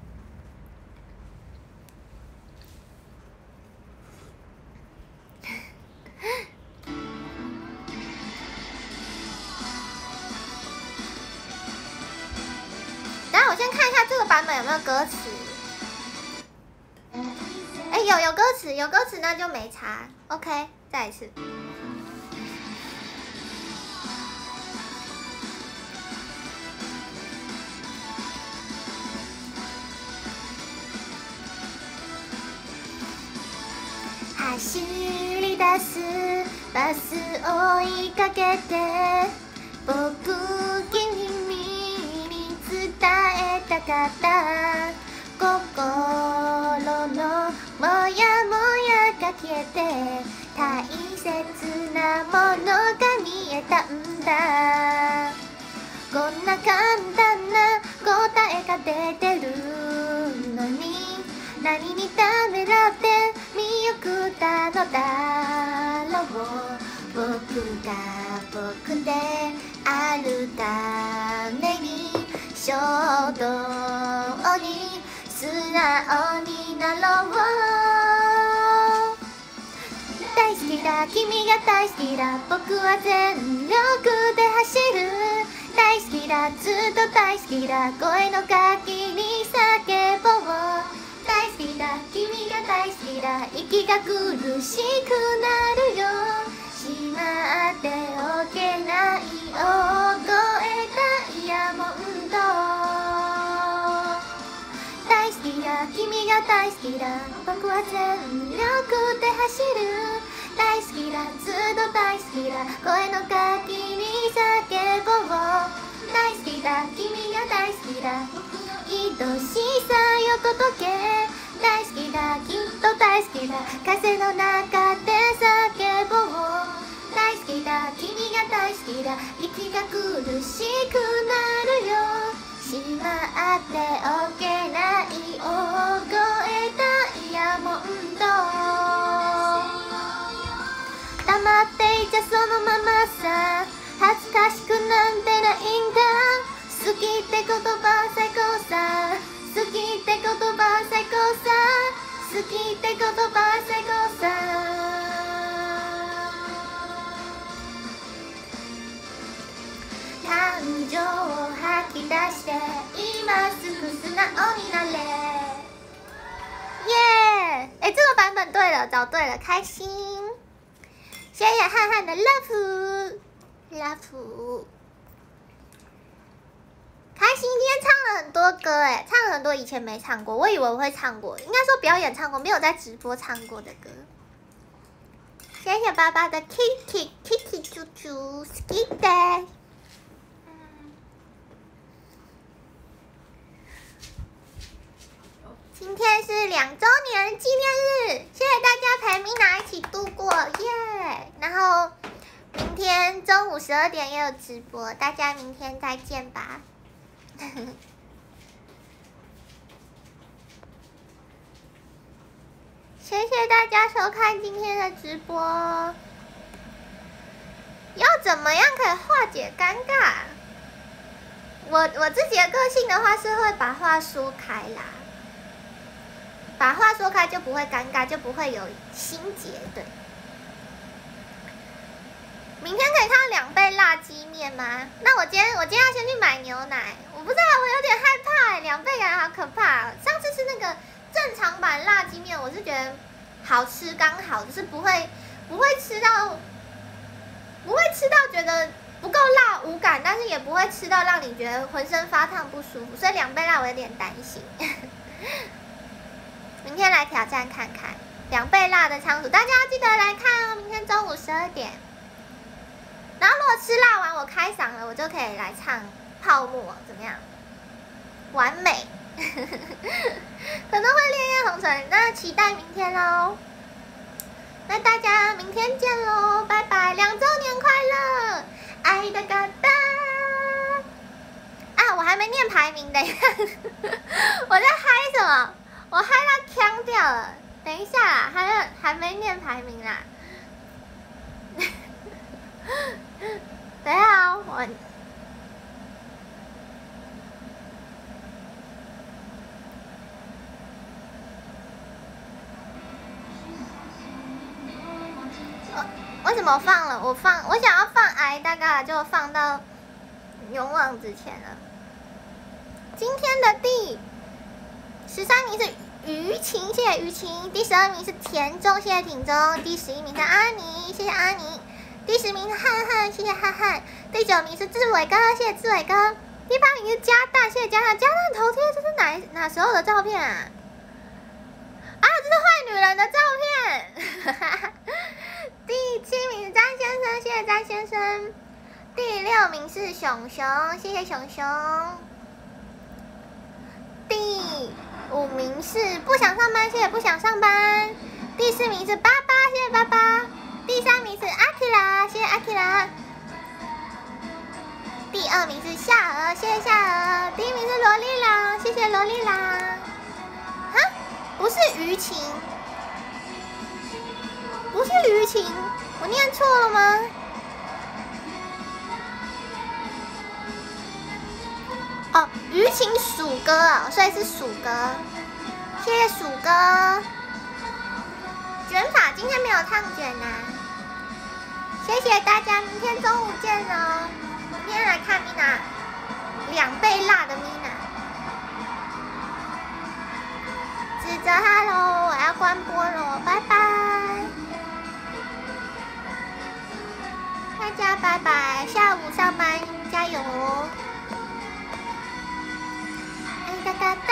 等下我先看一下这个版本有没有歌词。哎、欸，有有歌词，有歌词那就没差。OK， 再一次。走り出すバス追いかけて僕君に伝えたかった心のもやもやが消えて大切なものが見えたんだこんな簡単な答えが出てるのに何にためらって見送ったのだろう僕が僕であるために衝動に素直になろう大好きだ君が大好きだ僕は全力で走る大好きだずっと大好きだ声の限り叫ぼう大好きだ君が大好きだ息が苦しくなるよしまっておけない大声ダイヤモンド大好きだ君が大好きだ僕は全力で走る大好きだずっと大好きだ声の限り叫ぼう大好きだ君が大好きだ愛しさよ届け大好きだきっと大好きだ風の中で叫ぼう大好きだ君が大好きだ息が苦しくなるよしまっておけない大声ダイヤモンド黙っていちゃそのままさ恥ずかしくなんてないんだ好きって言葉最高さ好きって言葉最高さ好きって言葉最高さ感情を吐き出して今すぐ素直になれ耶！哎，这个版本对了，找对了，开心！谢谢汉汉的 love love。开心今天唱了很多歌哎，唱了很多以前没唱过，我以为我会唱过，应该说表演唱过，没有在直播唱过的歌。谢谢爸爸的 Kiki Kiki 猪猪 Skitty。今天是两周年纪念日，谢谢大家陪 Mina 一起度过耶！ Yeah! 然后明天中午十二点也有直播，大家明天再见吧。谢谢大家收看今天的直播。要怎么样可以化解尴尬？我我自己的个性的话是会把话说开啦，把话说开就不会尴尬，就不会有心结。对。明天可以看到两倍辣鸡面吗？那我今天我今天要先去买牛奶，我不知道，我有点害怕，两倍感觉好可怕。上次吃那个正常版辣鸡面，我是觉得好吃刚好，就是不会不会吃到不会吃到觉得不够辣无感，但是也不会吃到让你觉得浑身发烫不舒服，所以两倍辣我有点担心。 明天来挑战看看，两倍辣的仓鼠，大家要记得来看哦。明天中午十二点。然后如果吃辣完我开嗓了，我就可以来唱泡沫，怎么样？完美。可能会烈焰红唇，那期待明天喽。那大家明天见喽，拜拜！两周年快乐，爱的嘎达。啊，我还没念排名，等一下，我在嗨什么？我嗨到呛掉了，等一下啦，还还没念排名啦。等一下哦，我。为什么放了？我放，我想要放癌，大概就放到勇往直前了。今天的第十三名是于晴，谢谢于晴；第十二名是田中，谢谢田中；第十一名是阿妮，谢谢阿妮；第十名是汉汉，谢谢汉汉；第九名是志伟哥，谢谢志伟哥；第八名是加蛋，谢谢加蛋。加蛋头贴这是哪哪时候的照片啊？啊，这是坏女人的照片。第七名是张先生，谢谢张先生。第六名是熊熊，谢谢熊熊。第五名是不想上班，谢谢不想上班。第四名是巴巴，谢谢巴巴。第三名是阿基拉，谢谢阿基拉。第二名是夏娥，谢谢夏娥。第一名是萝莉郎，谢谢萝莉郎。哈，不是于晴。不是于晴，我念错了吗？哦，于晴鼠哥啊，所以是鼠哥，谢谢鼠哥。卷发今天没有烫卷啊，谢谢大家，明天中午见哦。明天来看 Mina， 两倍辣的 Mina。指责他喽，我要关播喽，拜拜。大家拜拜，下午上班加油哦！哎，哒哒。